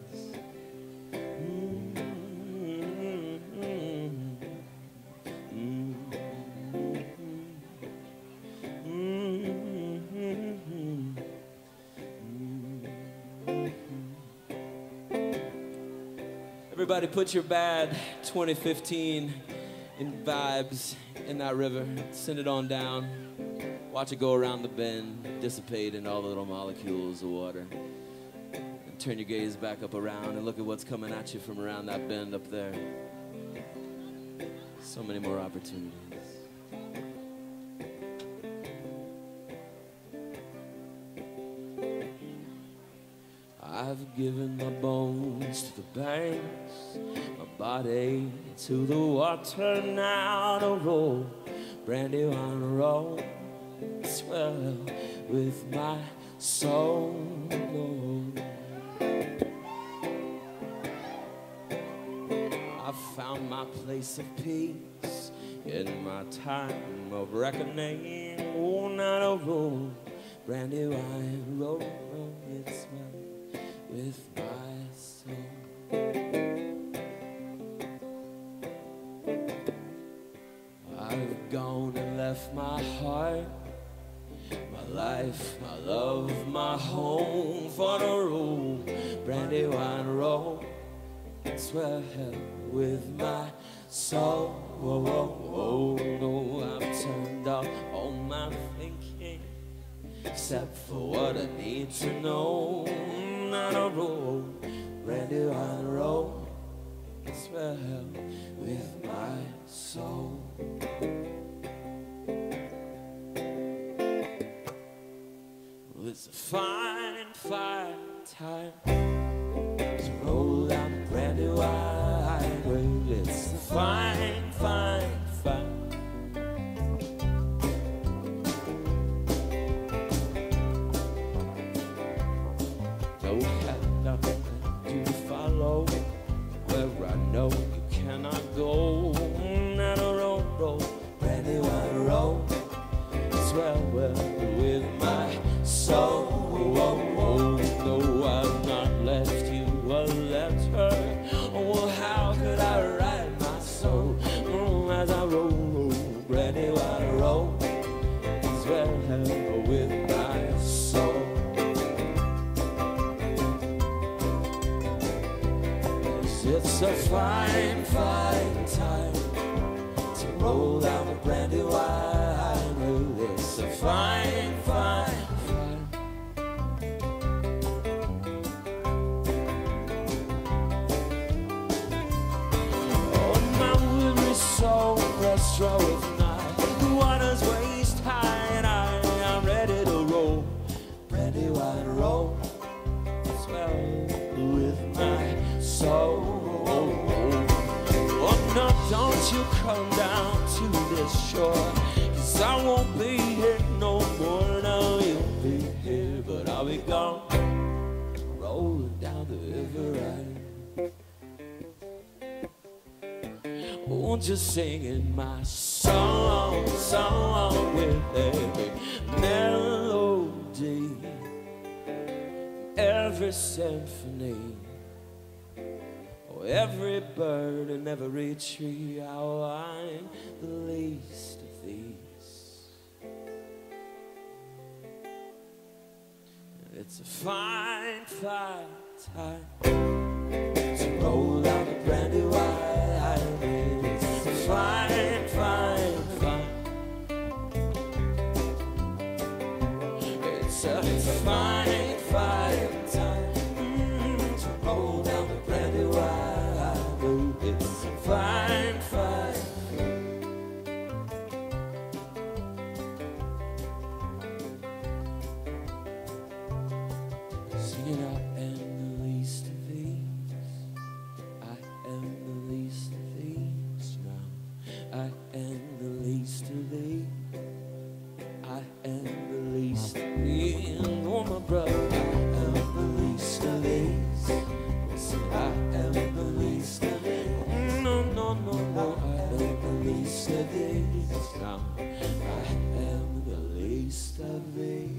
Everybody put your bad twenty fifteen in vibes in that river. Send it on down. Watch it go around the bend, dissipate into all the little molecules of water. And turn your gaze back up around and look at what's coming at you from around that bend up there. So many more opportunities. I've given my bones to the banks, my body to the water. Now to roll, Brandywine roll, swell with my soul. I found my place of peace in my time of reckoning. Oh, now to roll, Brandywine roll, roll, it's my with my soul. I've gone and left my heart, my life, my love, my home for the road. Brandywine roll, swell with my soul. Oh, oh, oh, no, I've turned off all my thinking, except for what I need to know. On a roll, Brandywine roll, swell with my soul. Well, it's a fine, fine time to roll down Brandywine. Well, it's a fine, fine, fine. Where I know you cannot go. Not a roll, roll, Brandywine roll, swell well with my soul. Oh, oh, no, I'm not It's a fine, fine time to roll down a brandy wine. Oh, it's a fine, fine, fine. Oh, my weary soul rests with night. The water's waist high and I am ready to roll. Brandy wine roll. Swell with my soul. Oh no, don't you come down to this shore, 'cause I won't be here no more. Now you'll be here, but I'll be gone, rolling down the river Rhine. Oh, just singing my song, song with every melody, every symphony, oh, every bird and every tree. How I'm the least of these. It's a fine, fine time to roll out a brandy wine. It's a fine, fine, fine. It's a fine, fine time mm, to roll down the brandy wine. It's a fine, fine. Singing, I am the least of these. I am the least of these now. I am the least of these. I am the least of these. Oh, my brother, I am the least of these. I am the least of these. No, no, no, no. I am the least of these now. I am the least of these.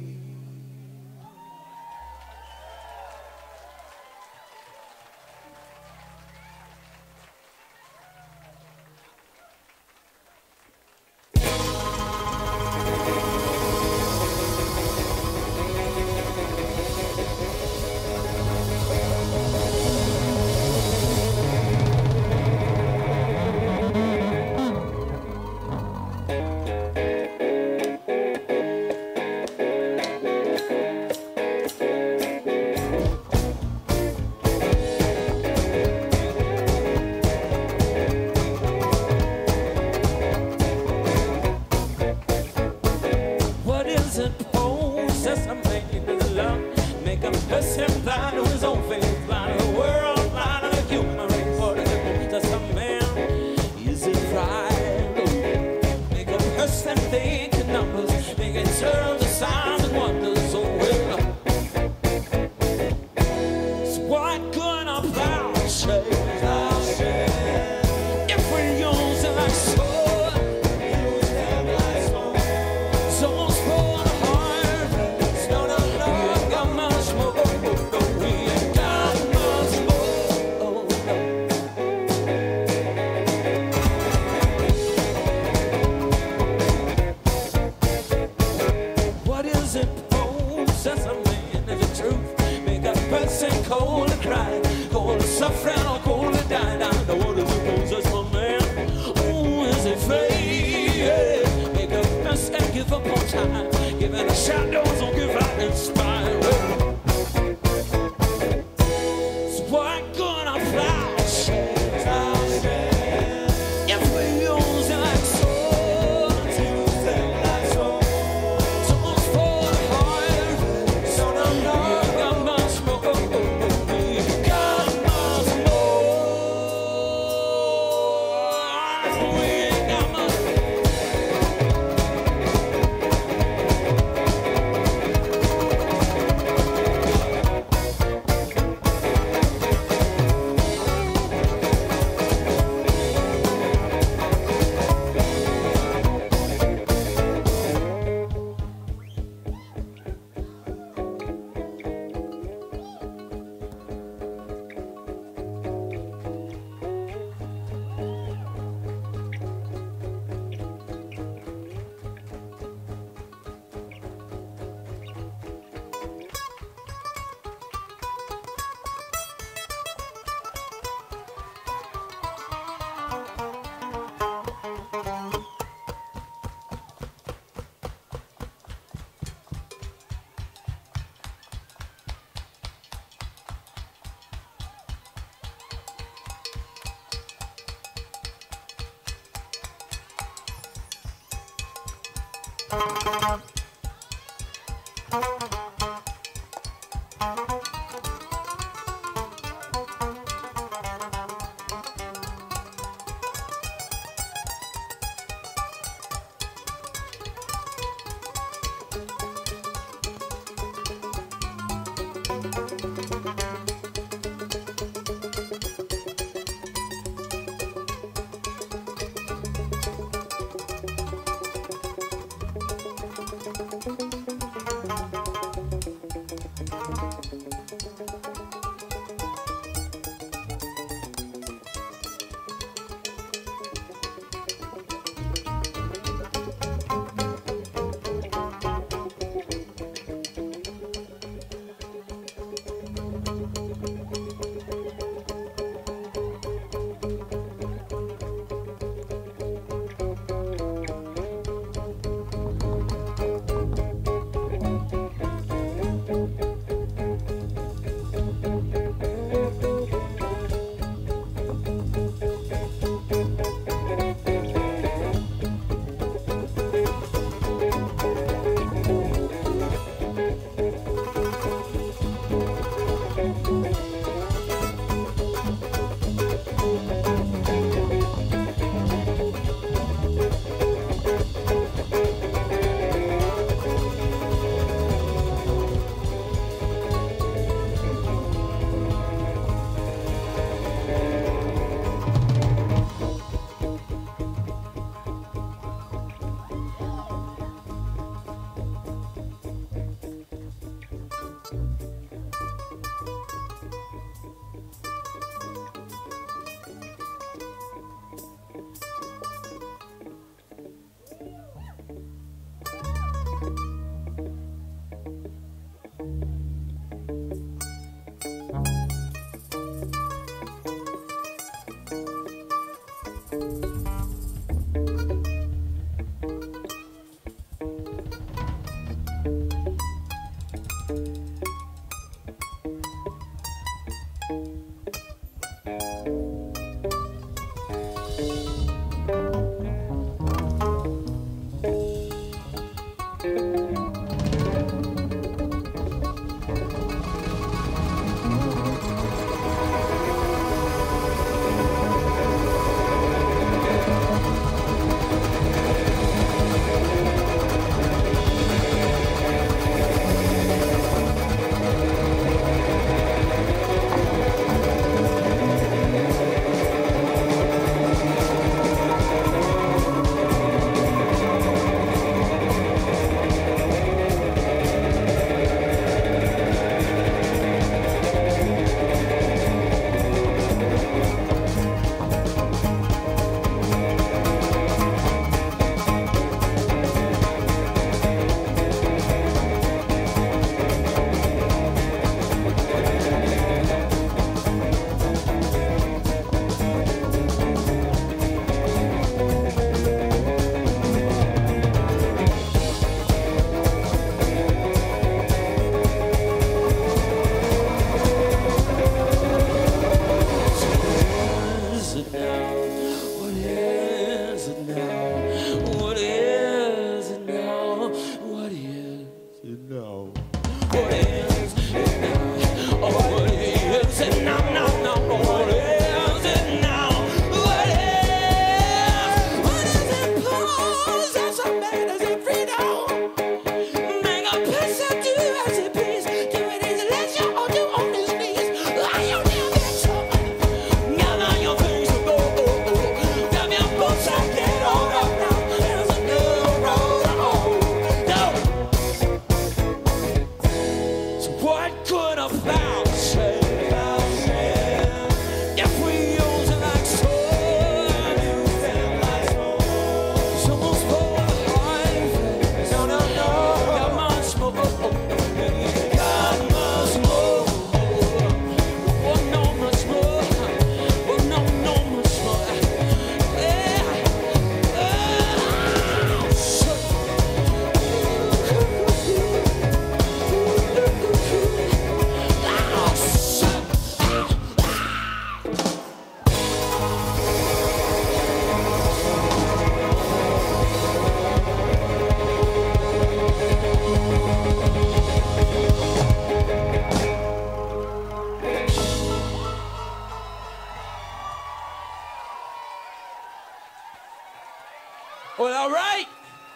Well, all right.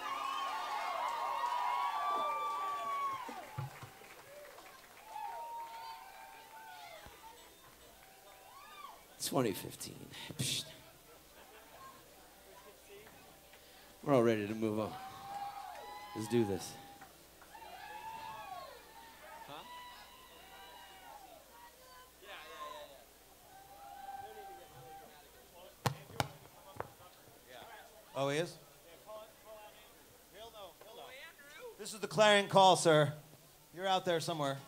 twenty fifteen. Psst. We're all ready to move on. Let's do this. Huh? Yeah, yeah, yeah, yeah. Oh, he is? This is the clarion call, sir. You're out there somewhere.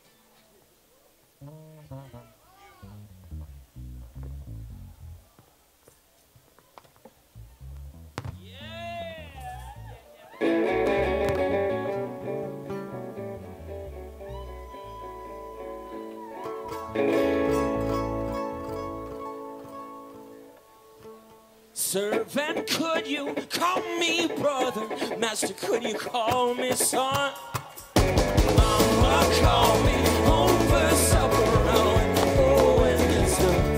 Servant, could you call me brother? Master, could you call me son? Mama, call me home for supper now and oh, when it's done.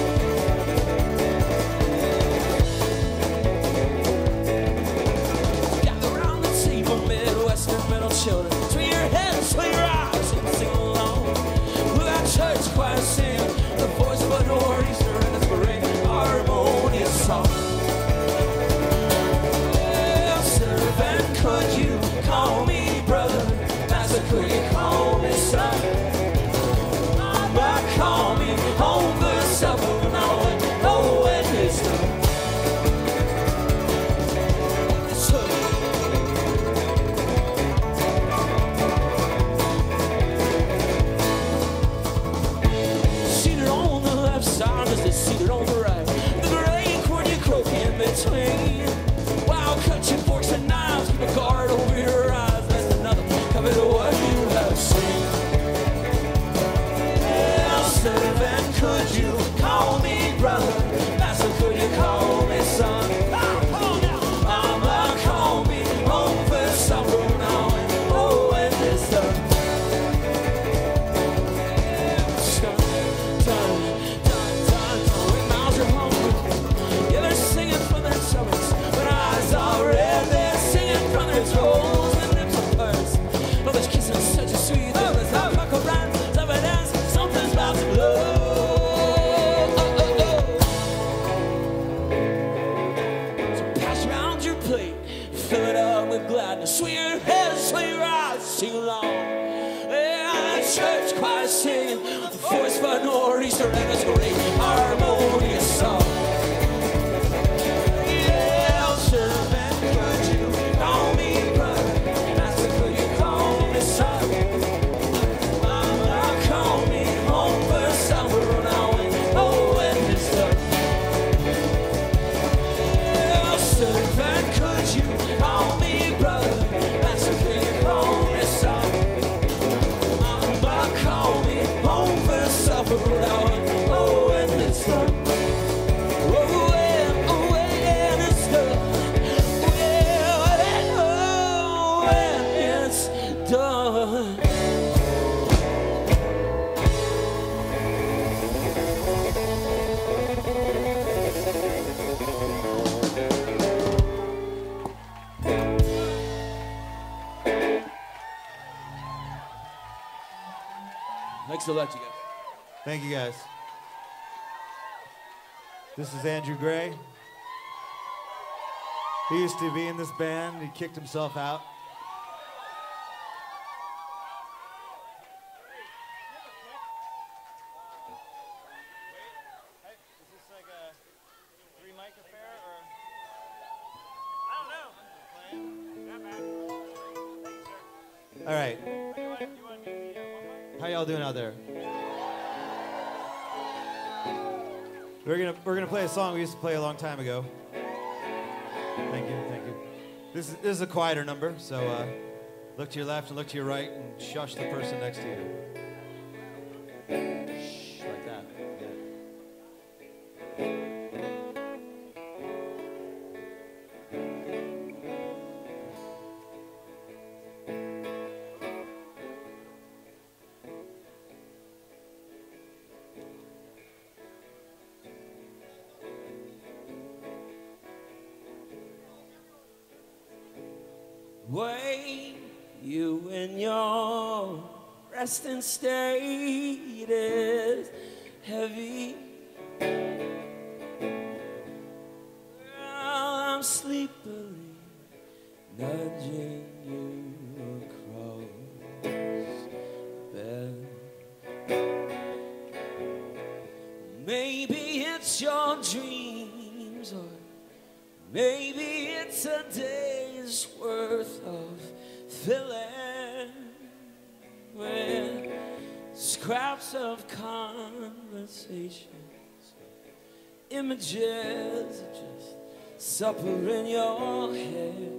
Gather around the table, Midwestern middle children. Swing your heads, swing your eyes, and sing along. With our church choir sing the voice of an orchestra and its great harmonious song. Well, servant, could you call me brother? Master, could you call me son? Mama, call me home for supper now and oh, when it's done. So, seated on the left side as they seated on the right. The gray cornucopia in between. Wow, cut your forks and knives, keep a guard over your eyes. That's another cover to what you have seen. Yeah, servant, could you call me brother? Master, could you call me son? Mama, call me home for supper now and oh, when it's done. Fill it up with gladness. Swing your head, swing your eyes, sing along. Yeah, church choir singing, the voice of an orchestra and its great harmonious song. Yeah, servant, could you call me brother? Master, could you call me son? Mama, call me home for supper now and oh, when it's done. Yeah, servant, could you call me brother? Master, could you call me son? Mama, call me home for supper now and oh, when it's done. Oh, when, oh, when it's done. Oh, when it's done. Thanks a lot, you guys. Thank you, guys. This is Andrew Gray. He used to be in this band. He kicked himself out. Is this like a three mic affair or? I don't know. All right. How y'all doing out there? We're gonna we're gonna play a song we used to play a long time ago. Thank you, thank you. This is this is a quieter number, so uh, look to your left and look to your right and shush the person next to you. Shh, like that. way you in your resting state is heavy. Well, I'm sleepily nudging you across bed. Maybe it's your dreams, or maybe it's a day's worth of filling with scraps of conversations, images of just supper in your head.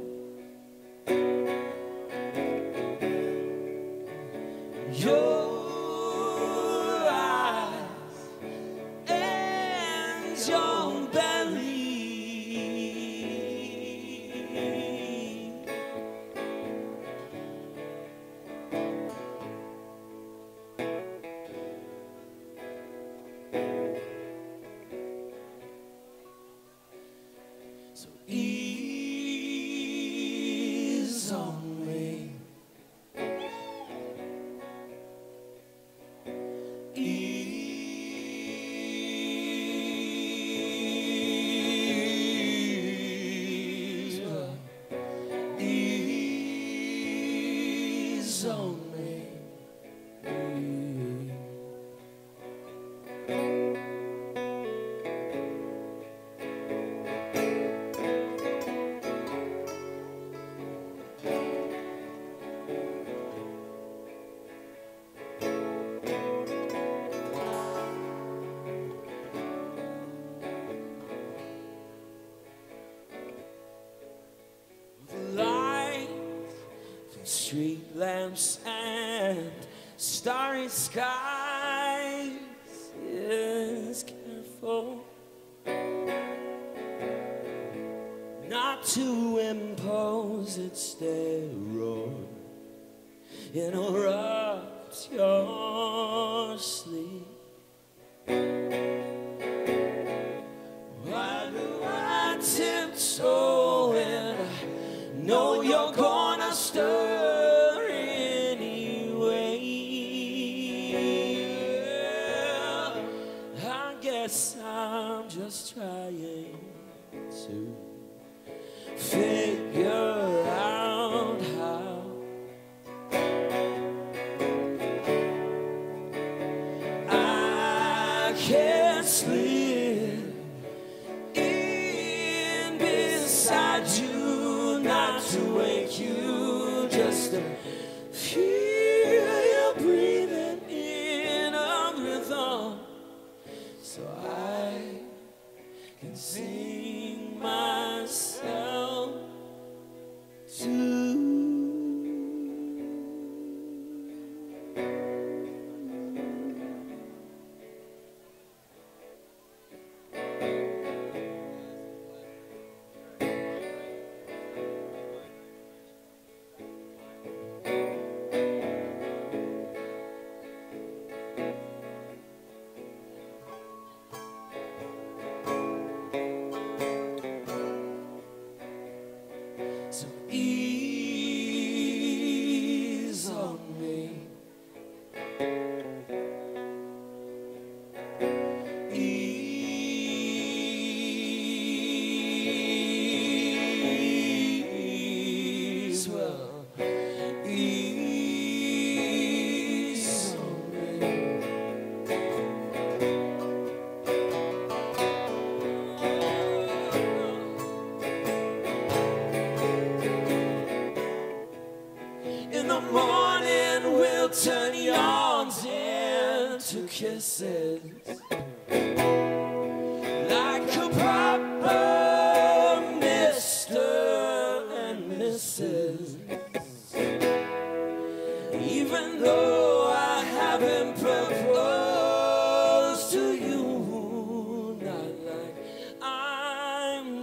Your eyes and your belly. So ease on me. Ease, ease on me. Street lamps and starry skies is careful not to impose its steroid, interrupt your sleep. Why do I tiptoe when I know you're gonna stir anyway? I guess I'm just trying to figure out how I can slip in beside you, not to wake you, just to feel you breathing in a rhythm, so I can sing myself to. So ease on me. Ease, well, ease on me. In the morning we'll turn yawns into kisses, like a proper Mister and Missus Even though I haven't proposed to you, not like I'm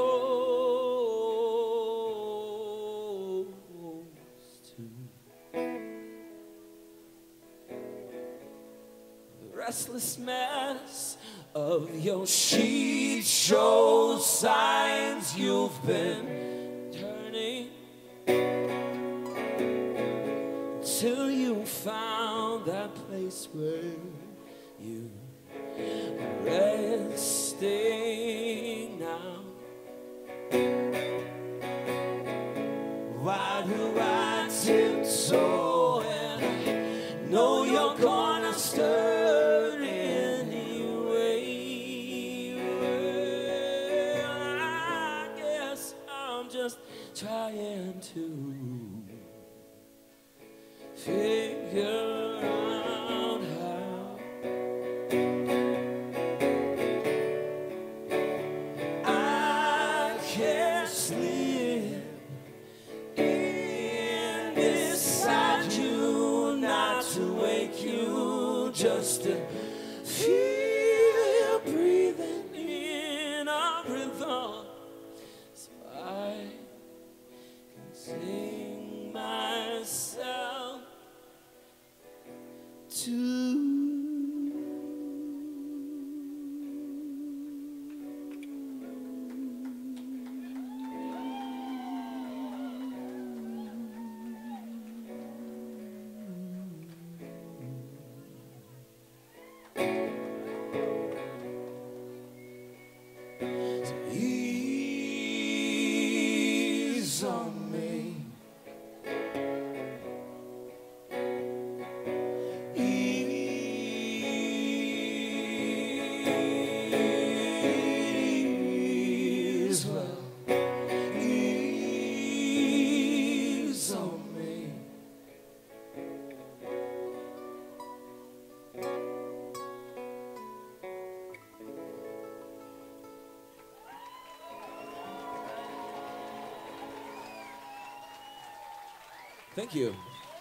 supposed to. The restless mess of your sheet shows signs you've been turning. found that place where you are resting now. Why do I tiptoe and I know you're gonna stir anyway? Well, I guess I'm just trying to figure out how I can't sleep in beside you, not to wake you, just to feel breathing in a rhythm, so I can sing myself to. Ease on me. Ease, well, ease on me. Thank you.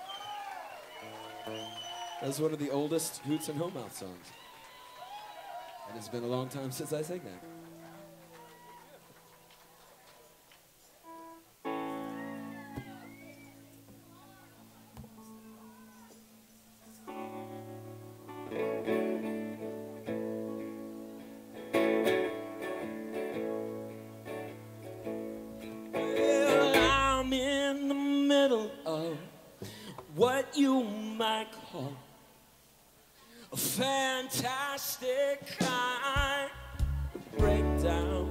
That's one of the oldest Hoots and Home Mouth songs. And it's been a long time since I sang that. Well, I'm in the middle of what you might call a fantastic kind of breakdown.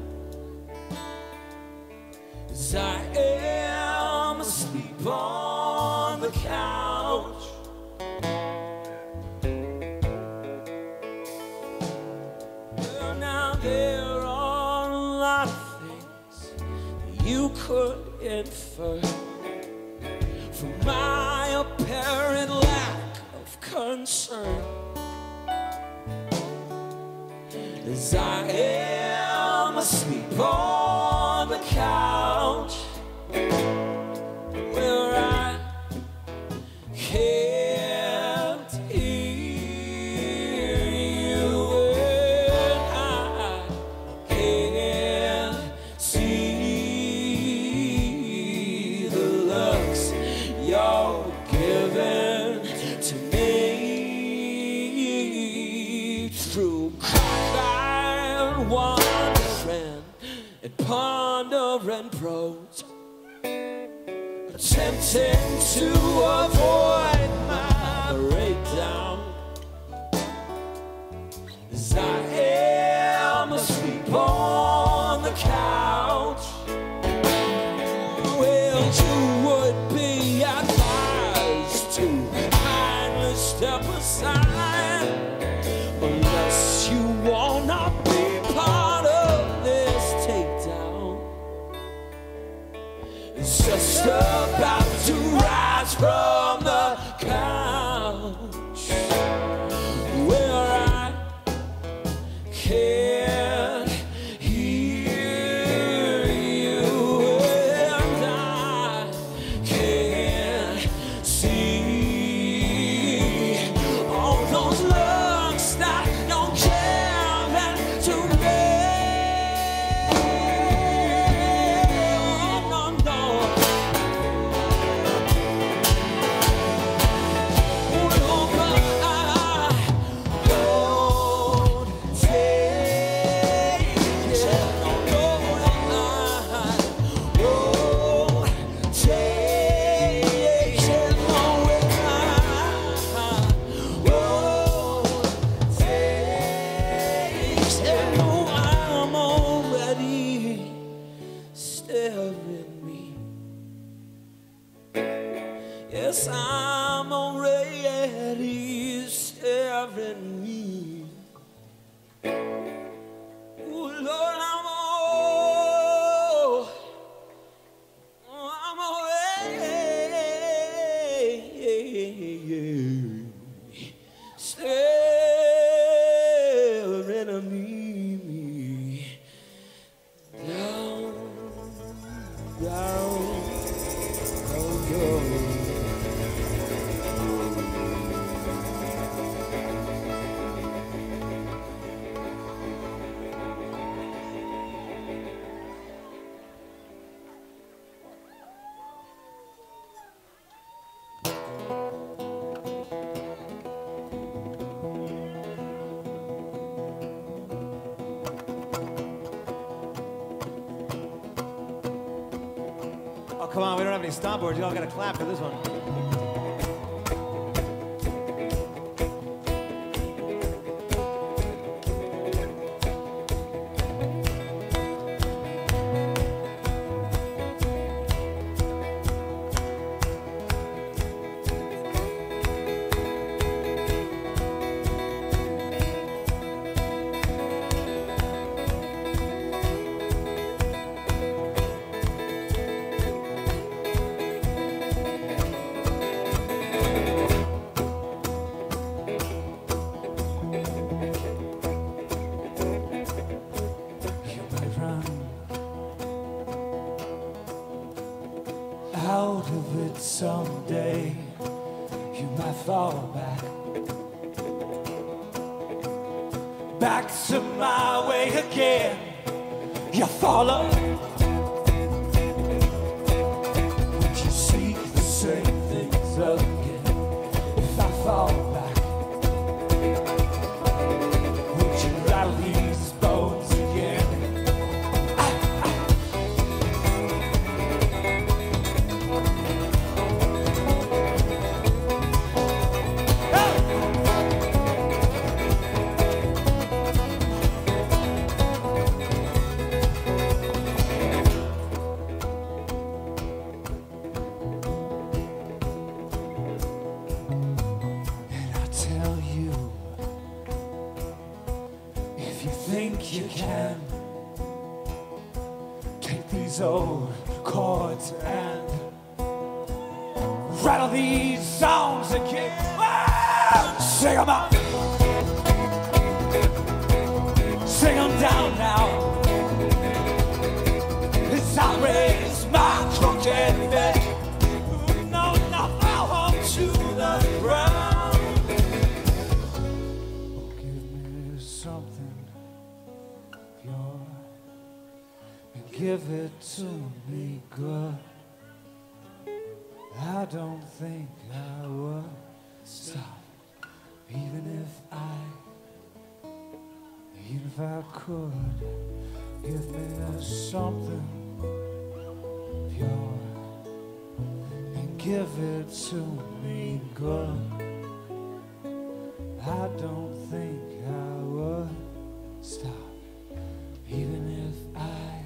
As I am asleep on the couch, well, now there are a lot of things you could infer from my apparent lack of concern. As I am asleep on the couch, where I can't hear you and I can't see the looks you're giving to me through cockeyed wondering and pondering prose, attempting to avoid my breakdown. As I am asleep on the couch, well, you would be advised to kindly step aside, unless you wanna be part of this takedown. It's just about to rise from the couch, where I can't hear you and I can't see all those looks that you're giving to me. No, no. Well, but I don't take come on, we don't have any stomp boards. You all gotta clap for this one. Out of it someday, you might fall back, back to my way again. You follow. Would you seek the same things again? If I fall back, would you rattle these bones again? Think you can take these old chords and rattle these songs again. Ah! Sing them up, sing them down now. As I raise my crooked neck, no, no, I'll hum to the ground. Oh, give me something and give it to me good. I don't think I would stop, even if I, even if I could. Give me something pure and give it to me good. I don't think I would stop, even if I,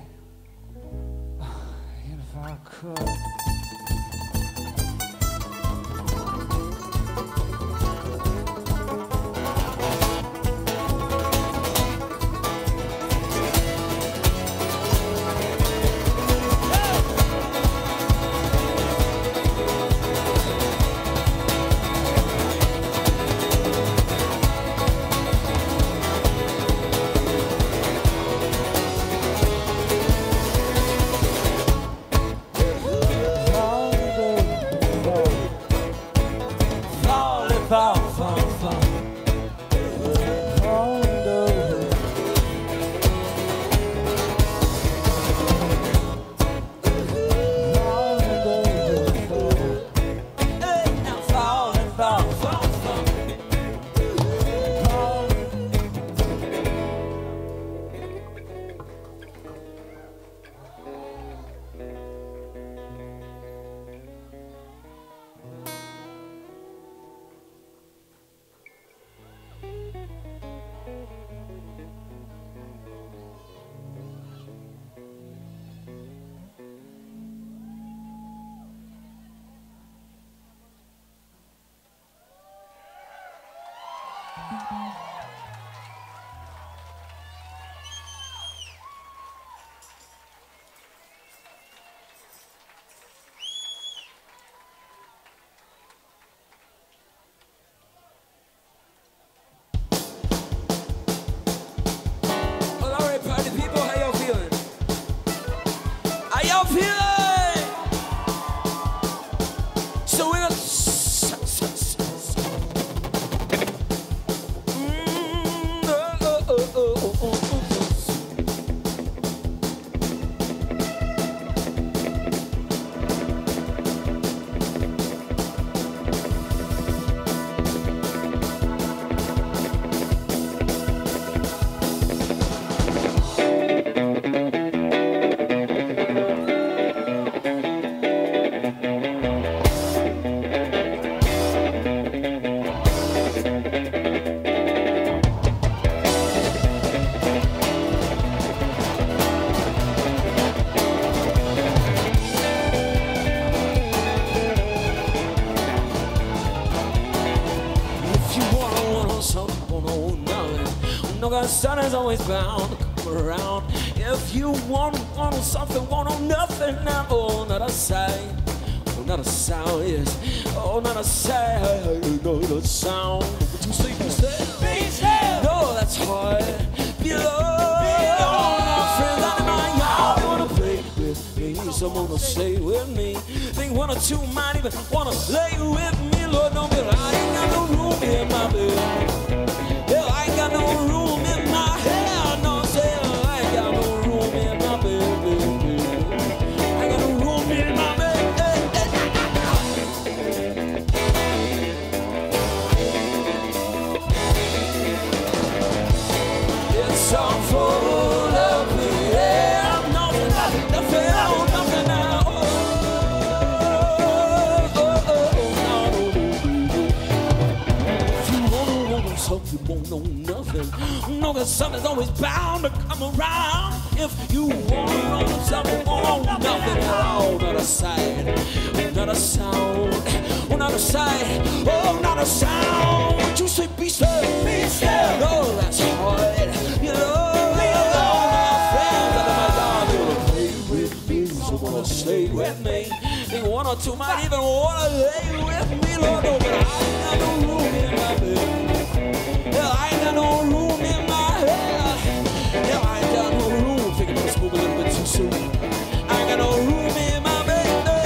even if I could. the sun is always bound to come around. If you want, want something, want on nothing now. Oh, not a sight, oh, not a sound, yes. Oh, not a sight, no, not a sound. What you say, be still, be still. No, that's hard. Be alone, friends out of my yard. Wanna play with me, someone will stay with me. Think one or two might even wanna lay with me. Lord, no, but I ain't got no room in my bed. Yeah, I ain't got no room in my head. No, say I ain't got no room in my bed, baby. I ain't got no room in my bed. It's all full of the air. Nothing, nothing, nothing, oh, nothing now. Oh, oh, oh, oh, no, no, no, no. Something won't know nothing. Know that something's always bound to come around. If you want to run something, won't know nothing at all. Not a sight, not a sound, oh, not a sight, oh, not a sound. What you say, be still, be still. No, that's hard. You know, my friends under my dog, they wanna play with me, so wanna stay with me. Think one or two might even wanna lay with me, Lord, no, but I ain't got no room in my bed. Yeah, I ain't got no room in my head. Yeah, I ain't got no room. Thinking I spoke a little bit too soon. I ain't got no room in my bed.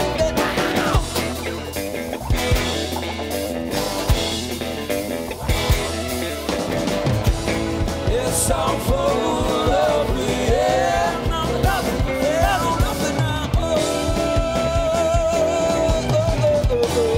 It's all full of the air. Nothing, nothing, yeah, no, nothing now. Oh, oh, oh, oh, oh,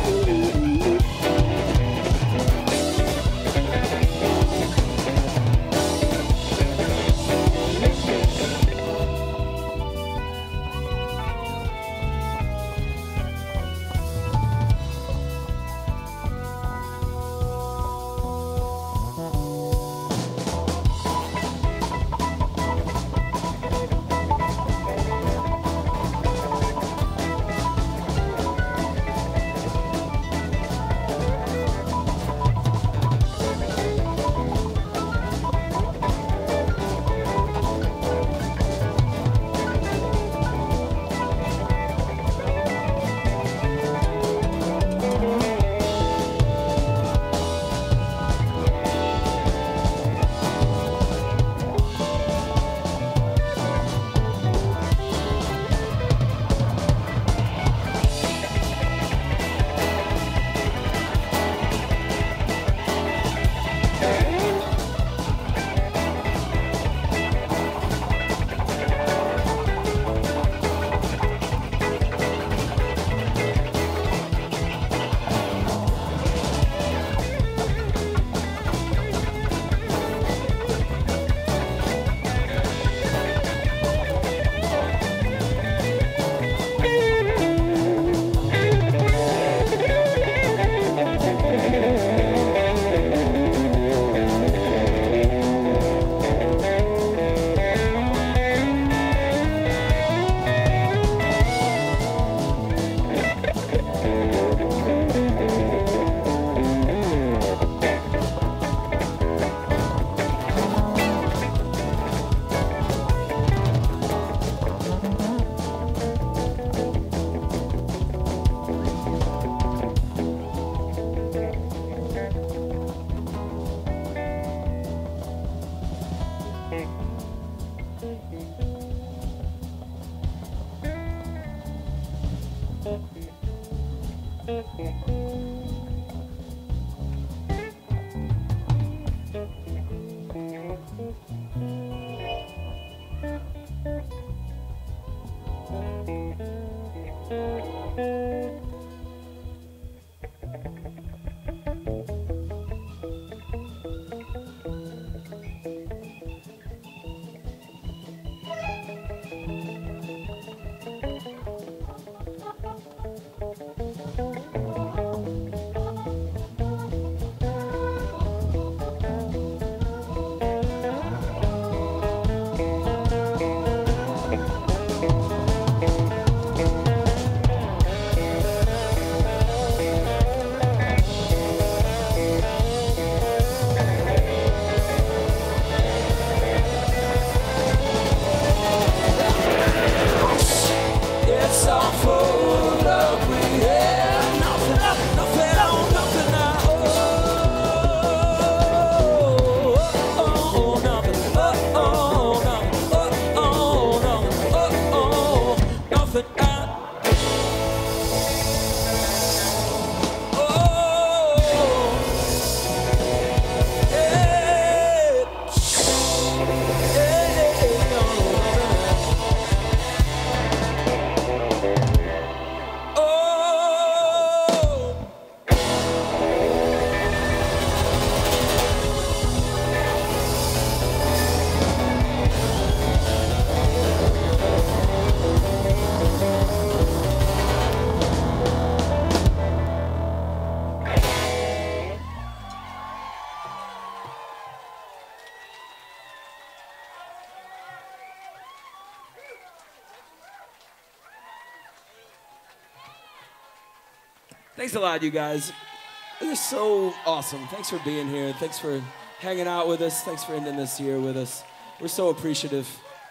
Thanks a lot, you guys. You're so awesome. Thanks for being here. Thanks for hanging out with us. Thanks for ending this year with us. We're so appreciative.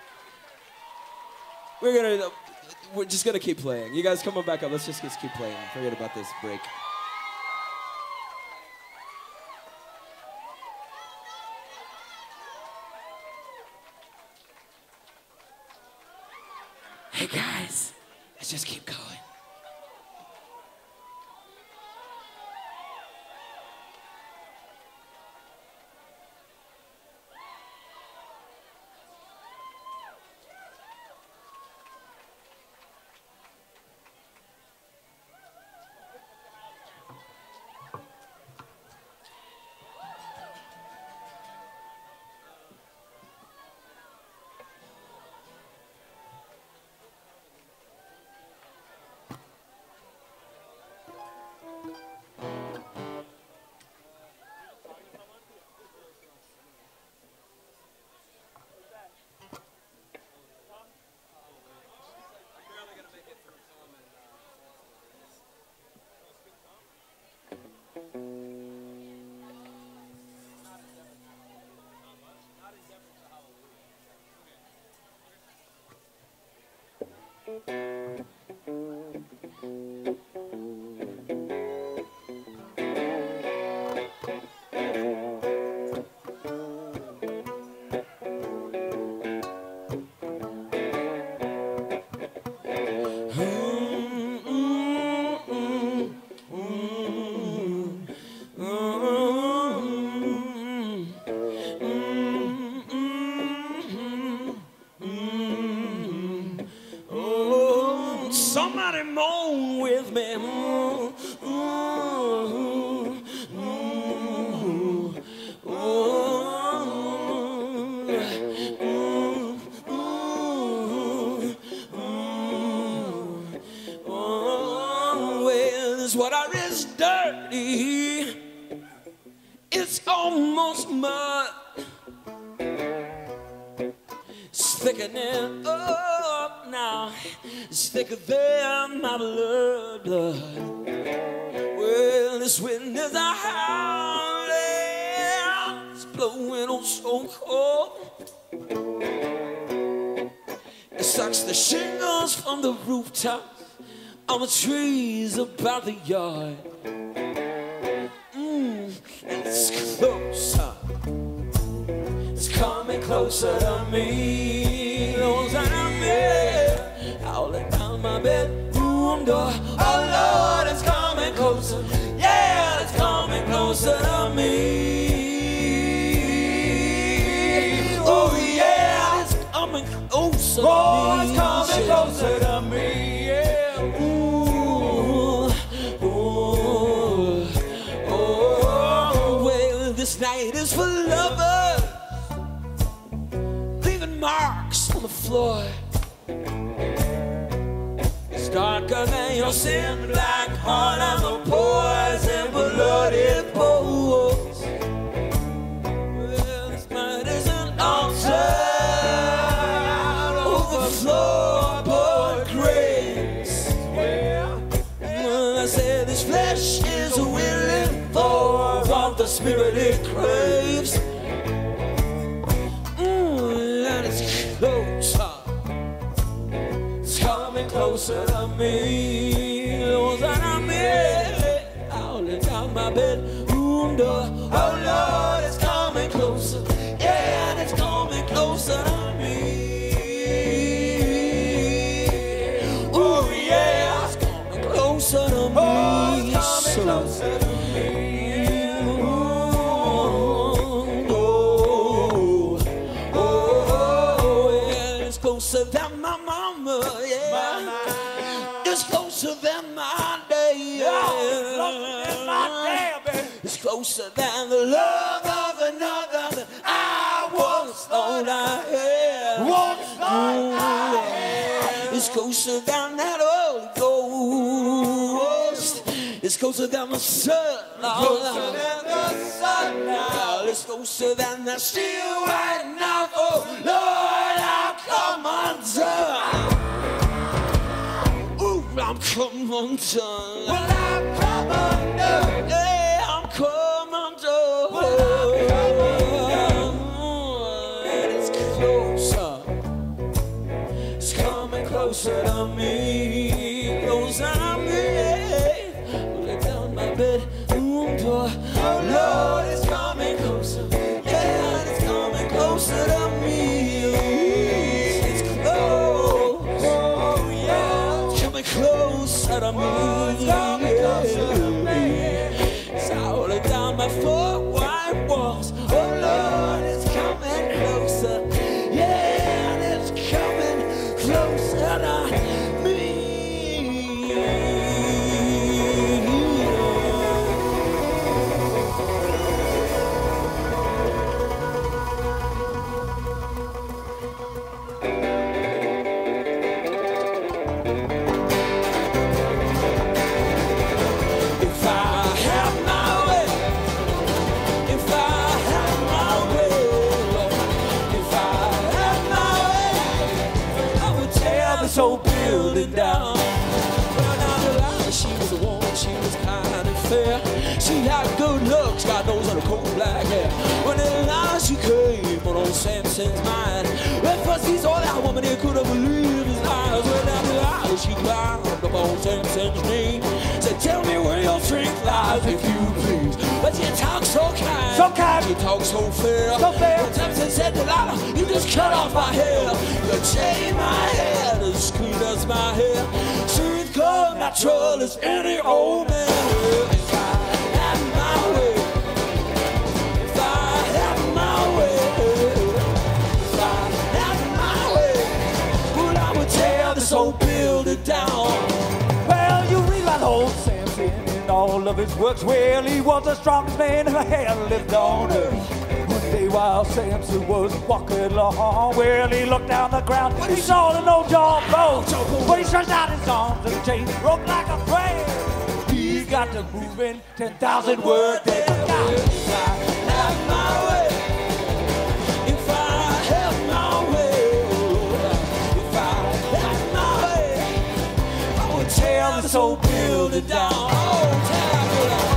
We're gonna, we're just gonna keep playing. You guys come on back up. Let's just, just keep playing. Forget about this break. Hey guys, let's just keep going. Somebody moan with me. Ooh, ooh, ooh, ooh, ooh, ooh, ooh. Well, this water is dirty. It's almost mud. It's thickening up now. It's thicker than my blood, blood. Well, this wind is a howling. It's blowing on so cold. It sucks the shingles from the rooftops on the trees about the yard. Mm, and it's closer. It's coming closer to me. Closer to me. Howling down my bedroom door. Oh Lord, it's coming closer. Yeah, it's coming closer to me. Oh yeah, it's coming closer. Oh, it's coming closer to me. Yeah. Ooh, ooh, oh. Well, this night is for lovers, leaving marks on the floor. Darker than your sin, black heart and the poison blood it pours. Well, this night is an altar, overflow, boy, grace. Well, I said this flesh is willing for what the spirit it craves. Mm, and it's closer. Closer to me, closer to me. Howling down my bedroom door. Oh Lord, it's coming closer. Yeah, and it's coming closer to me. Oh yeah, it's coming closer to me. Oh, it's coming closer to me. Oh, oh, oh, oh, yeah, it's closer than my mama. Yeah. It's closer than my day, yeah. It's closer than the love of another that I once thought I had. Once thought I had. It's closer than that Holy Ghost. It's closer than the sun. Closer than the sun now. It's closer than the still right now. Oh Lord, I've come undone. I'm come undone. Well, I've come closer to me, closer to me. Lay down my bedroom door. Oh Lord, it's coming closer. Yeah, it's coming closer to me. It's close. Oh yeah, it's coming closer to me. Oh, it's coming closer to me. So I lay down my four white walls. Oh Lord, it's coming closer. Yeah, and it's coming closer to me. If I have my way, if I have my way, Lord, if I have my way, I would tear this whole building down. Well, now the lie, she was a woman, she was kind and fair. She had good looks, God knows, and a cold black hair. When the lie she came on old Samson's mind, at first he saw that woman, he couldn't believe his eyes. Well, now the lie, she climbed up on Samson's knee, said, tell me where your strength lies, if you please. But she talks so kind, So kind. she talks so fair. So fair. When Samson said, Delilah, you just cut off my hair. You shave my head as clean as my hair. Truth come natural as any old man. If I had my way, if I had my way, if I had my way, well, I would tear this whole building down. Well, you read about old Samson and all of his works. Well, he was the strongest man who had lived on earth. One day while Samson was walking along, well, he looked down the ground. He saw an old John boat. But he stretched out his arms and the chain broke like a thread. He got to moving ten thousand words there. If I had my way, if I had my way, if I had my way, I would tear this whole building down. Oh, tear it down.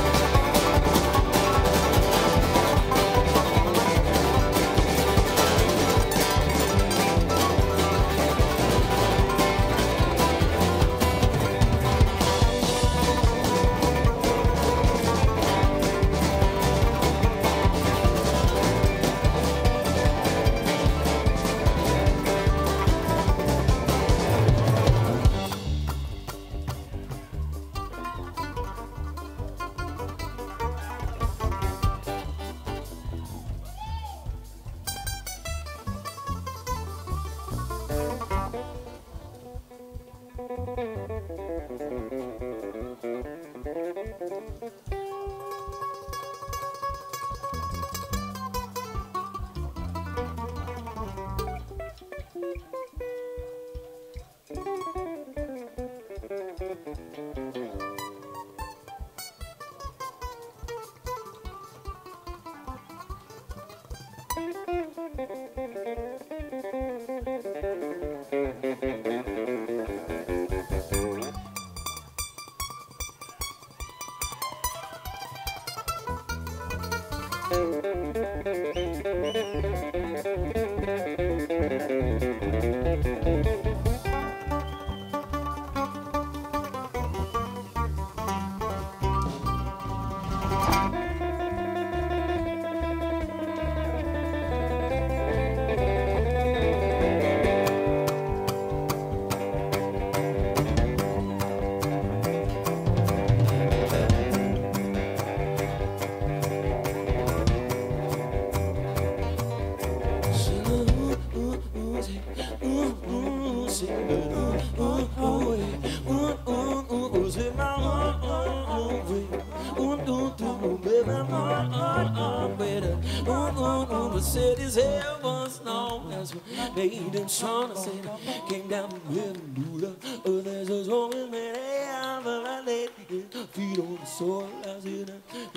Said his hair was long as we made him strong. I said I came down from heaven. Oh, there's a woman man, hey, I'm a lady. Feet on the soil. I said,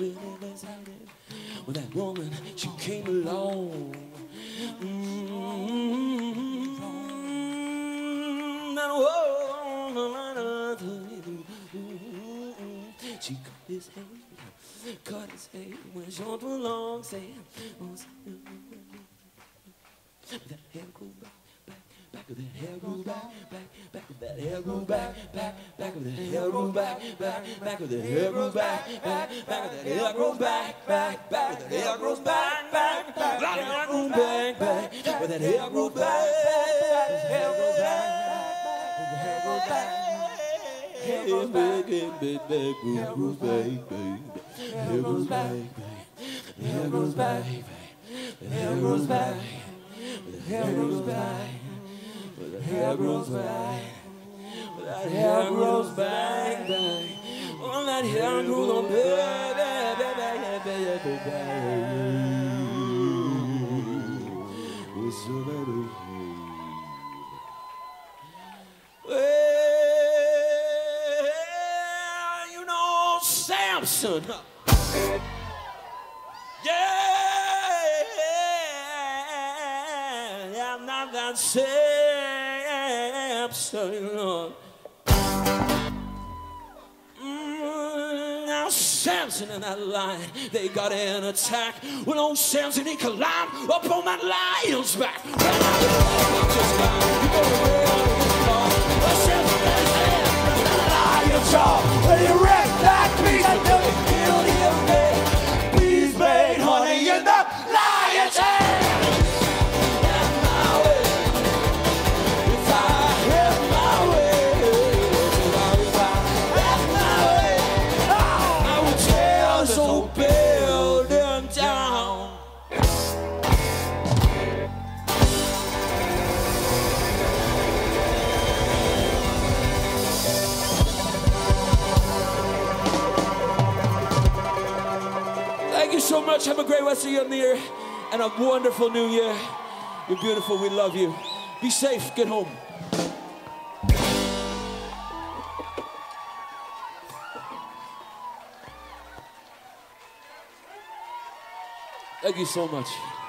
when that woman, she came along. Mm-hmm. She cut his hair, cut his hair, went short for long, said, that hair go back, back, back back of the hair grows back, back, back of that hair grows back, back, back of the hair grows back, back, back of the hair grows back, back, back of the hair grows back, back, back of the hair grows back, back, back, that hair grows back, back, with that hair grows back, hair grows back, hair grows back, hair grows back, hair grows back, hair grows back, hair grows back, hair grows back. The hair grows back, the hair grows back, that hair grows back, back. Oh, that hair grows on back, back, back, back, back, back, well, you know Samson. Yeah. Not that Samson, Lord. Mm, now Samson and that lion, they got an attack. Well, old Samson, he climbed up on that lion's back. Well, Samson and his hand, that lion's jaw. Well, he wrecked that beast until he killed him dead. Beast made honey in the lion's head. Thank you so much. Have a great rest of your year and a wonderful new year. You're beautiful. We love you. Be safe. Get home. Thank you so much.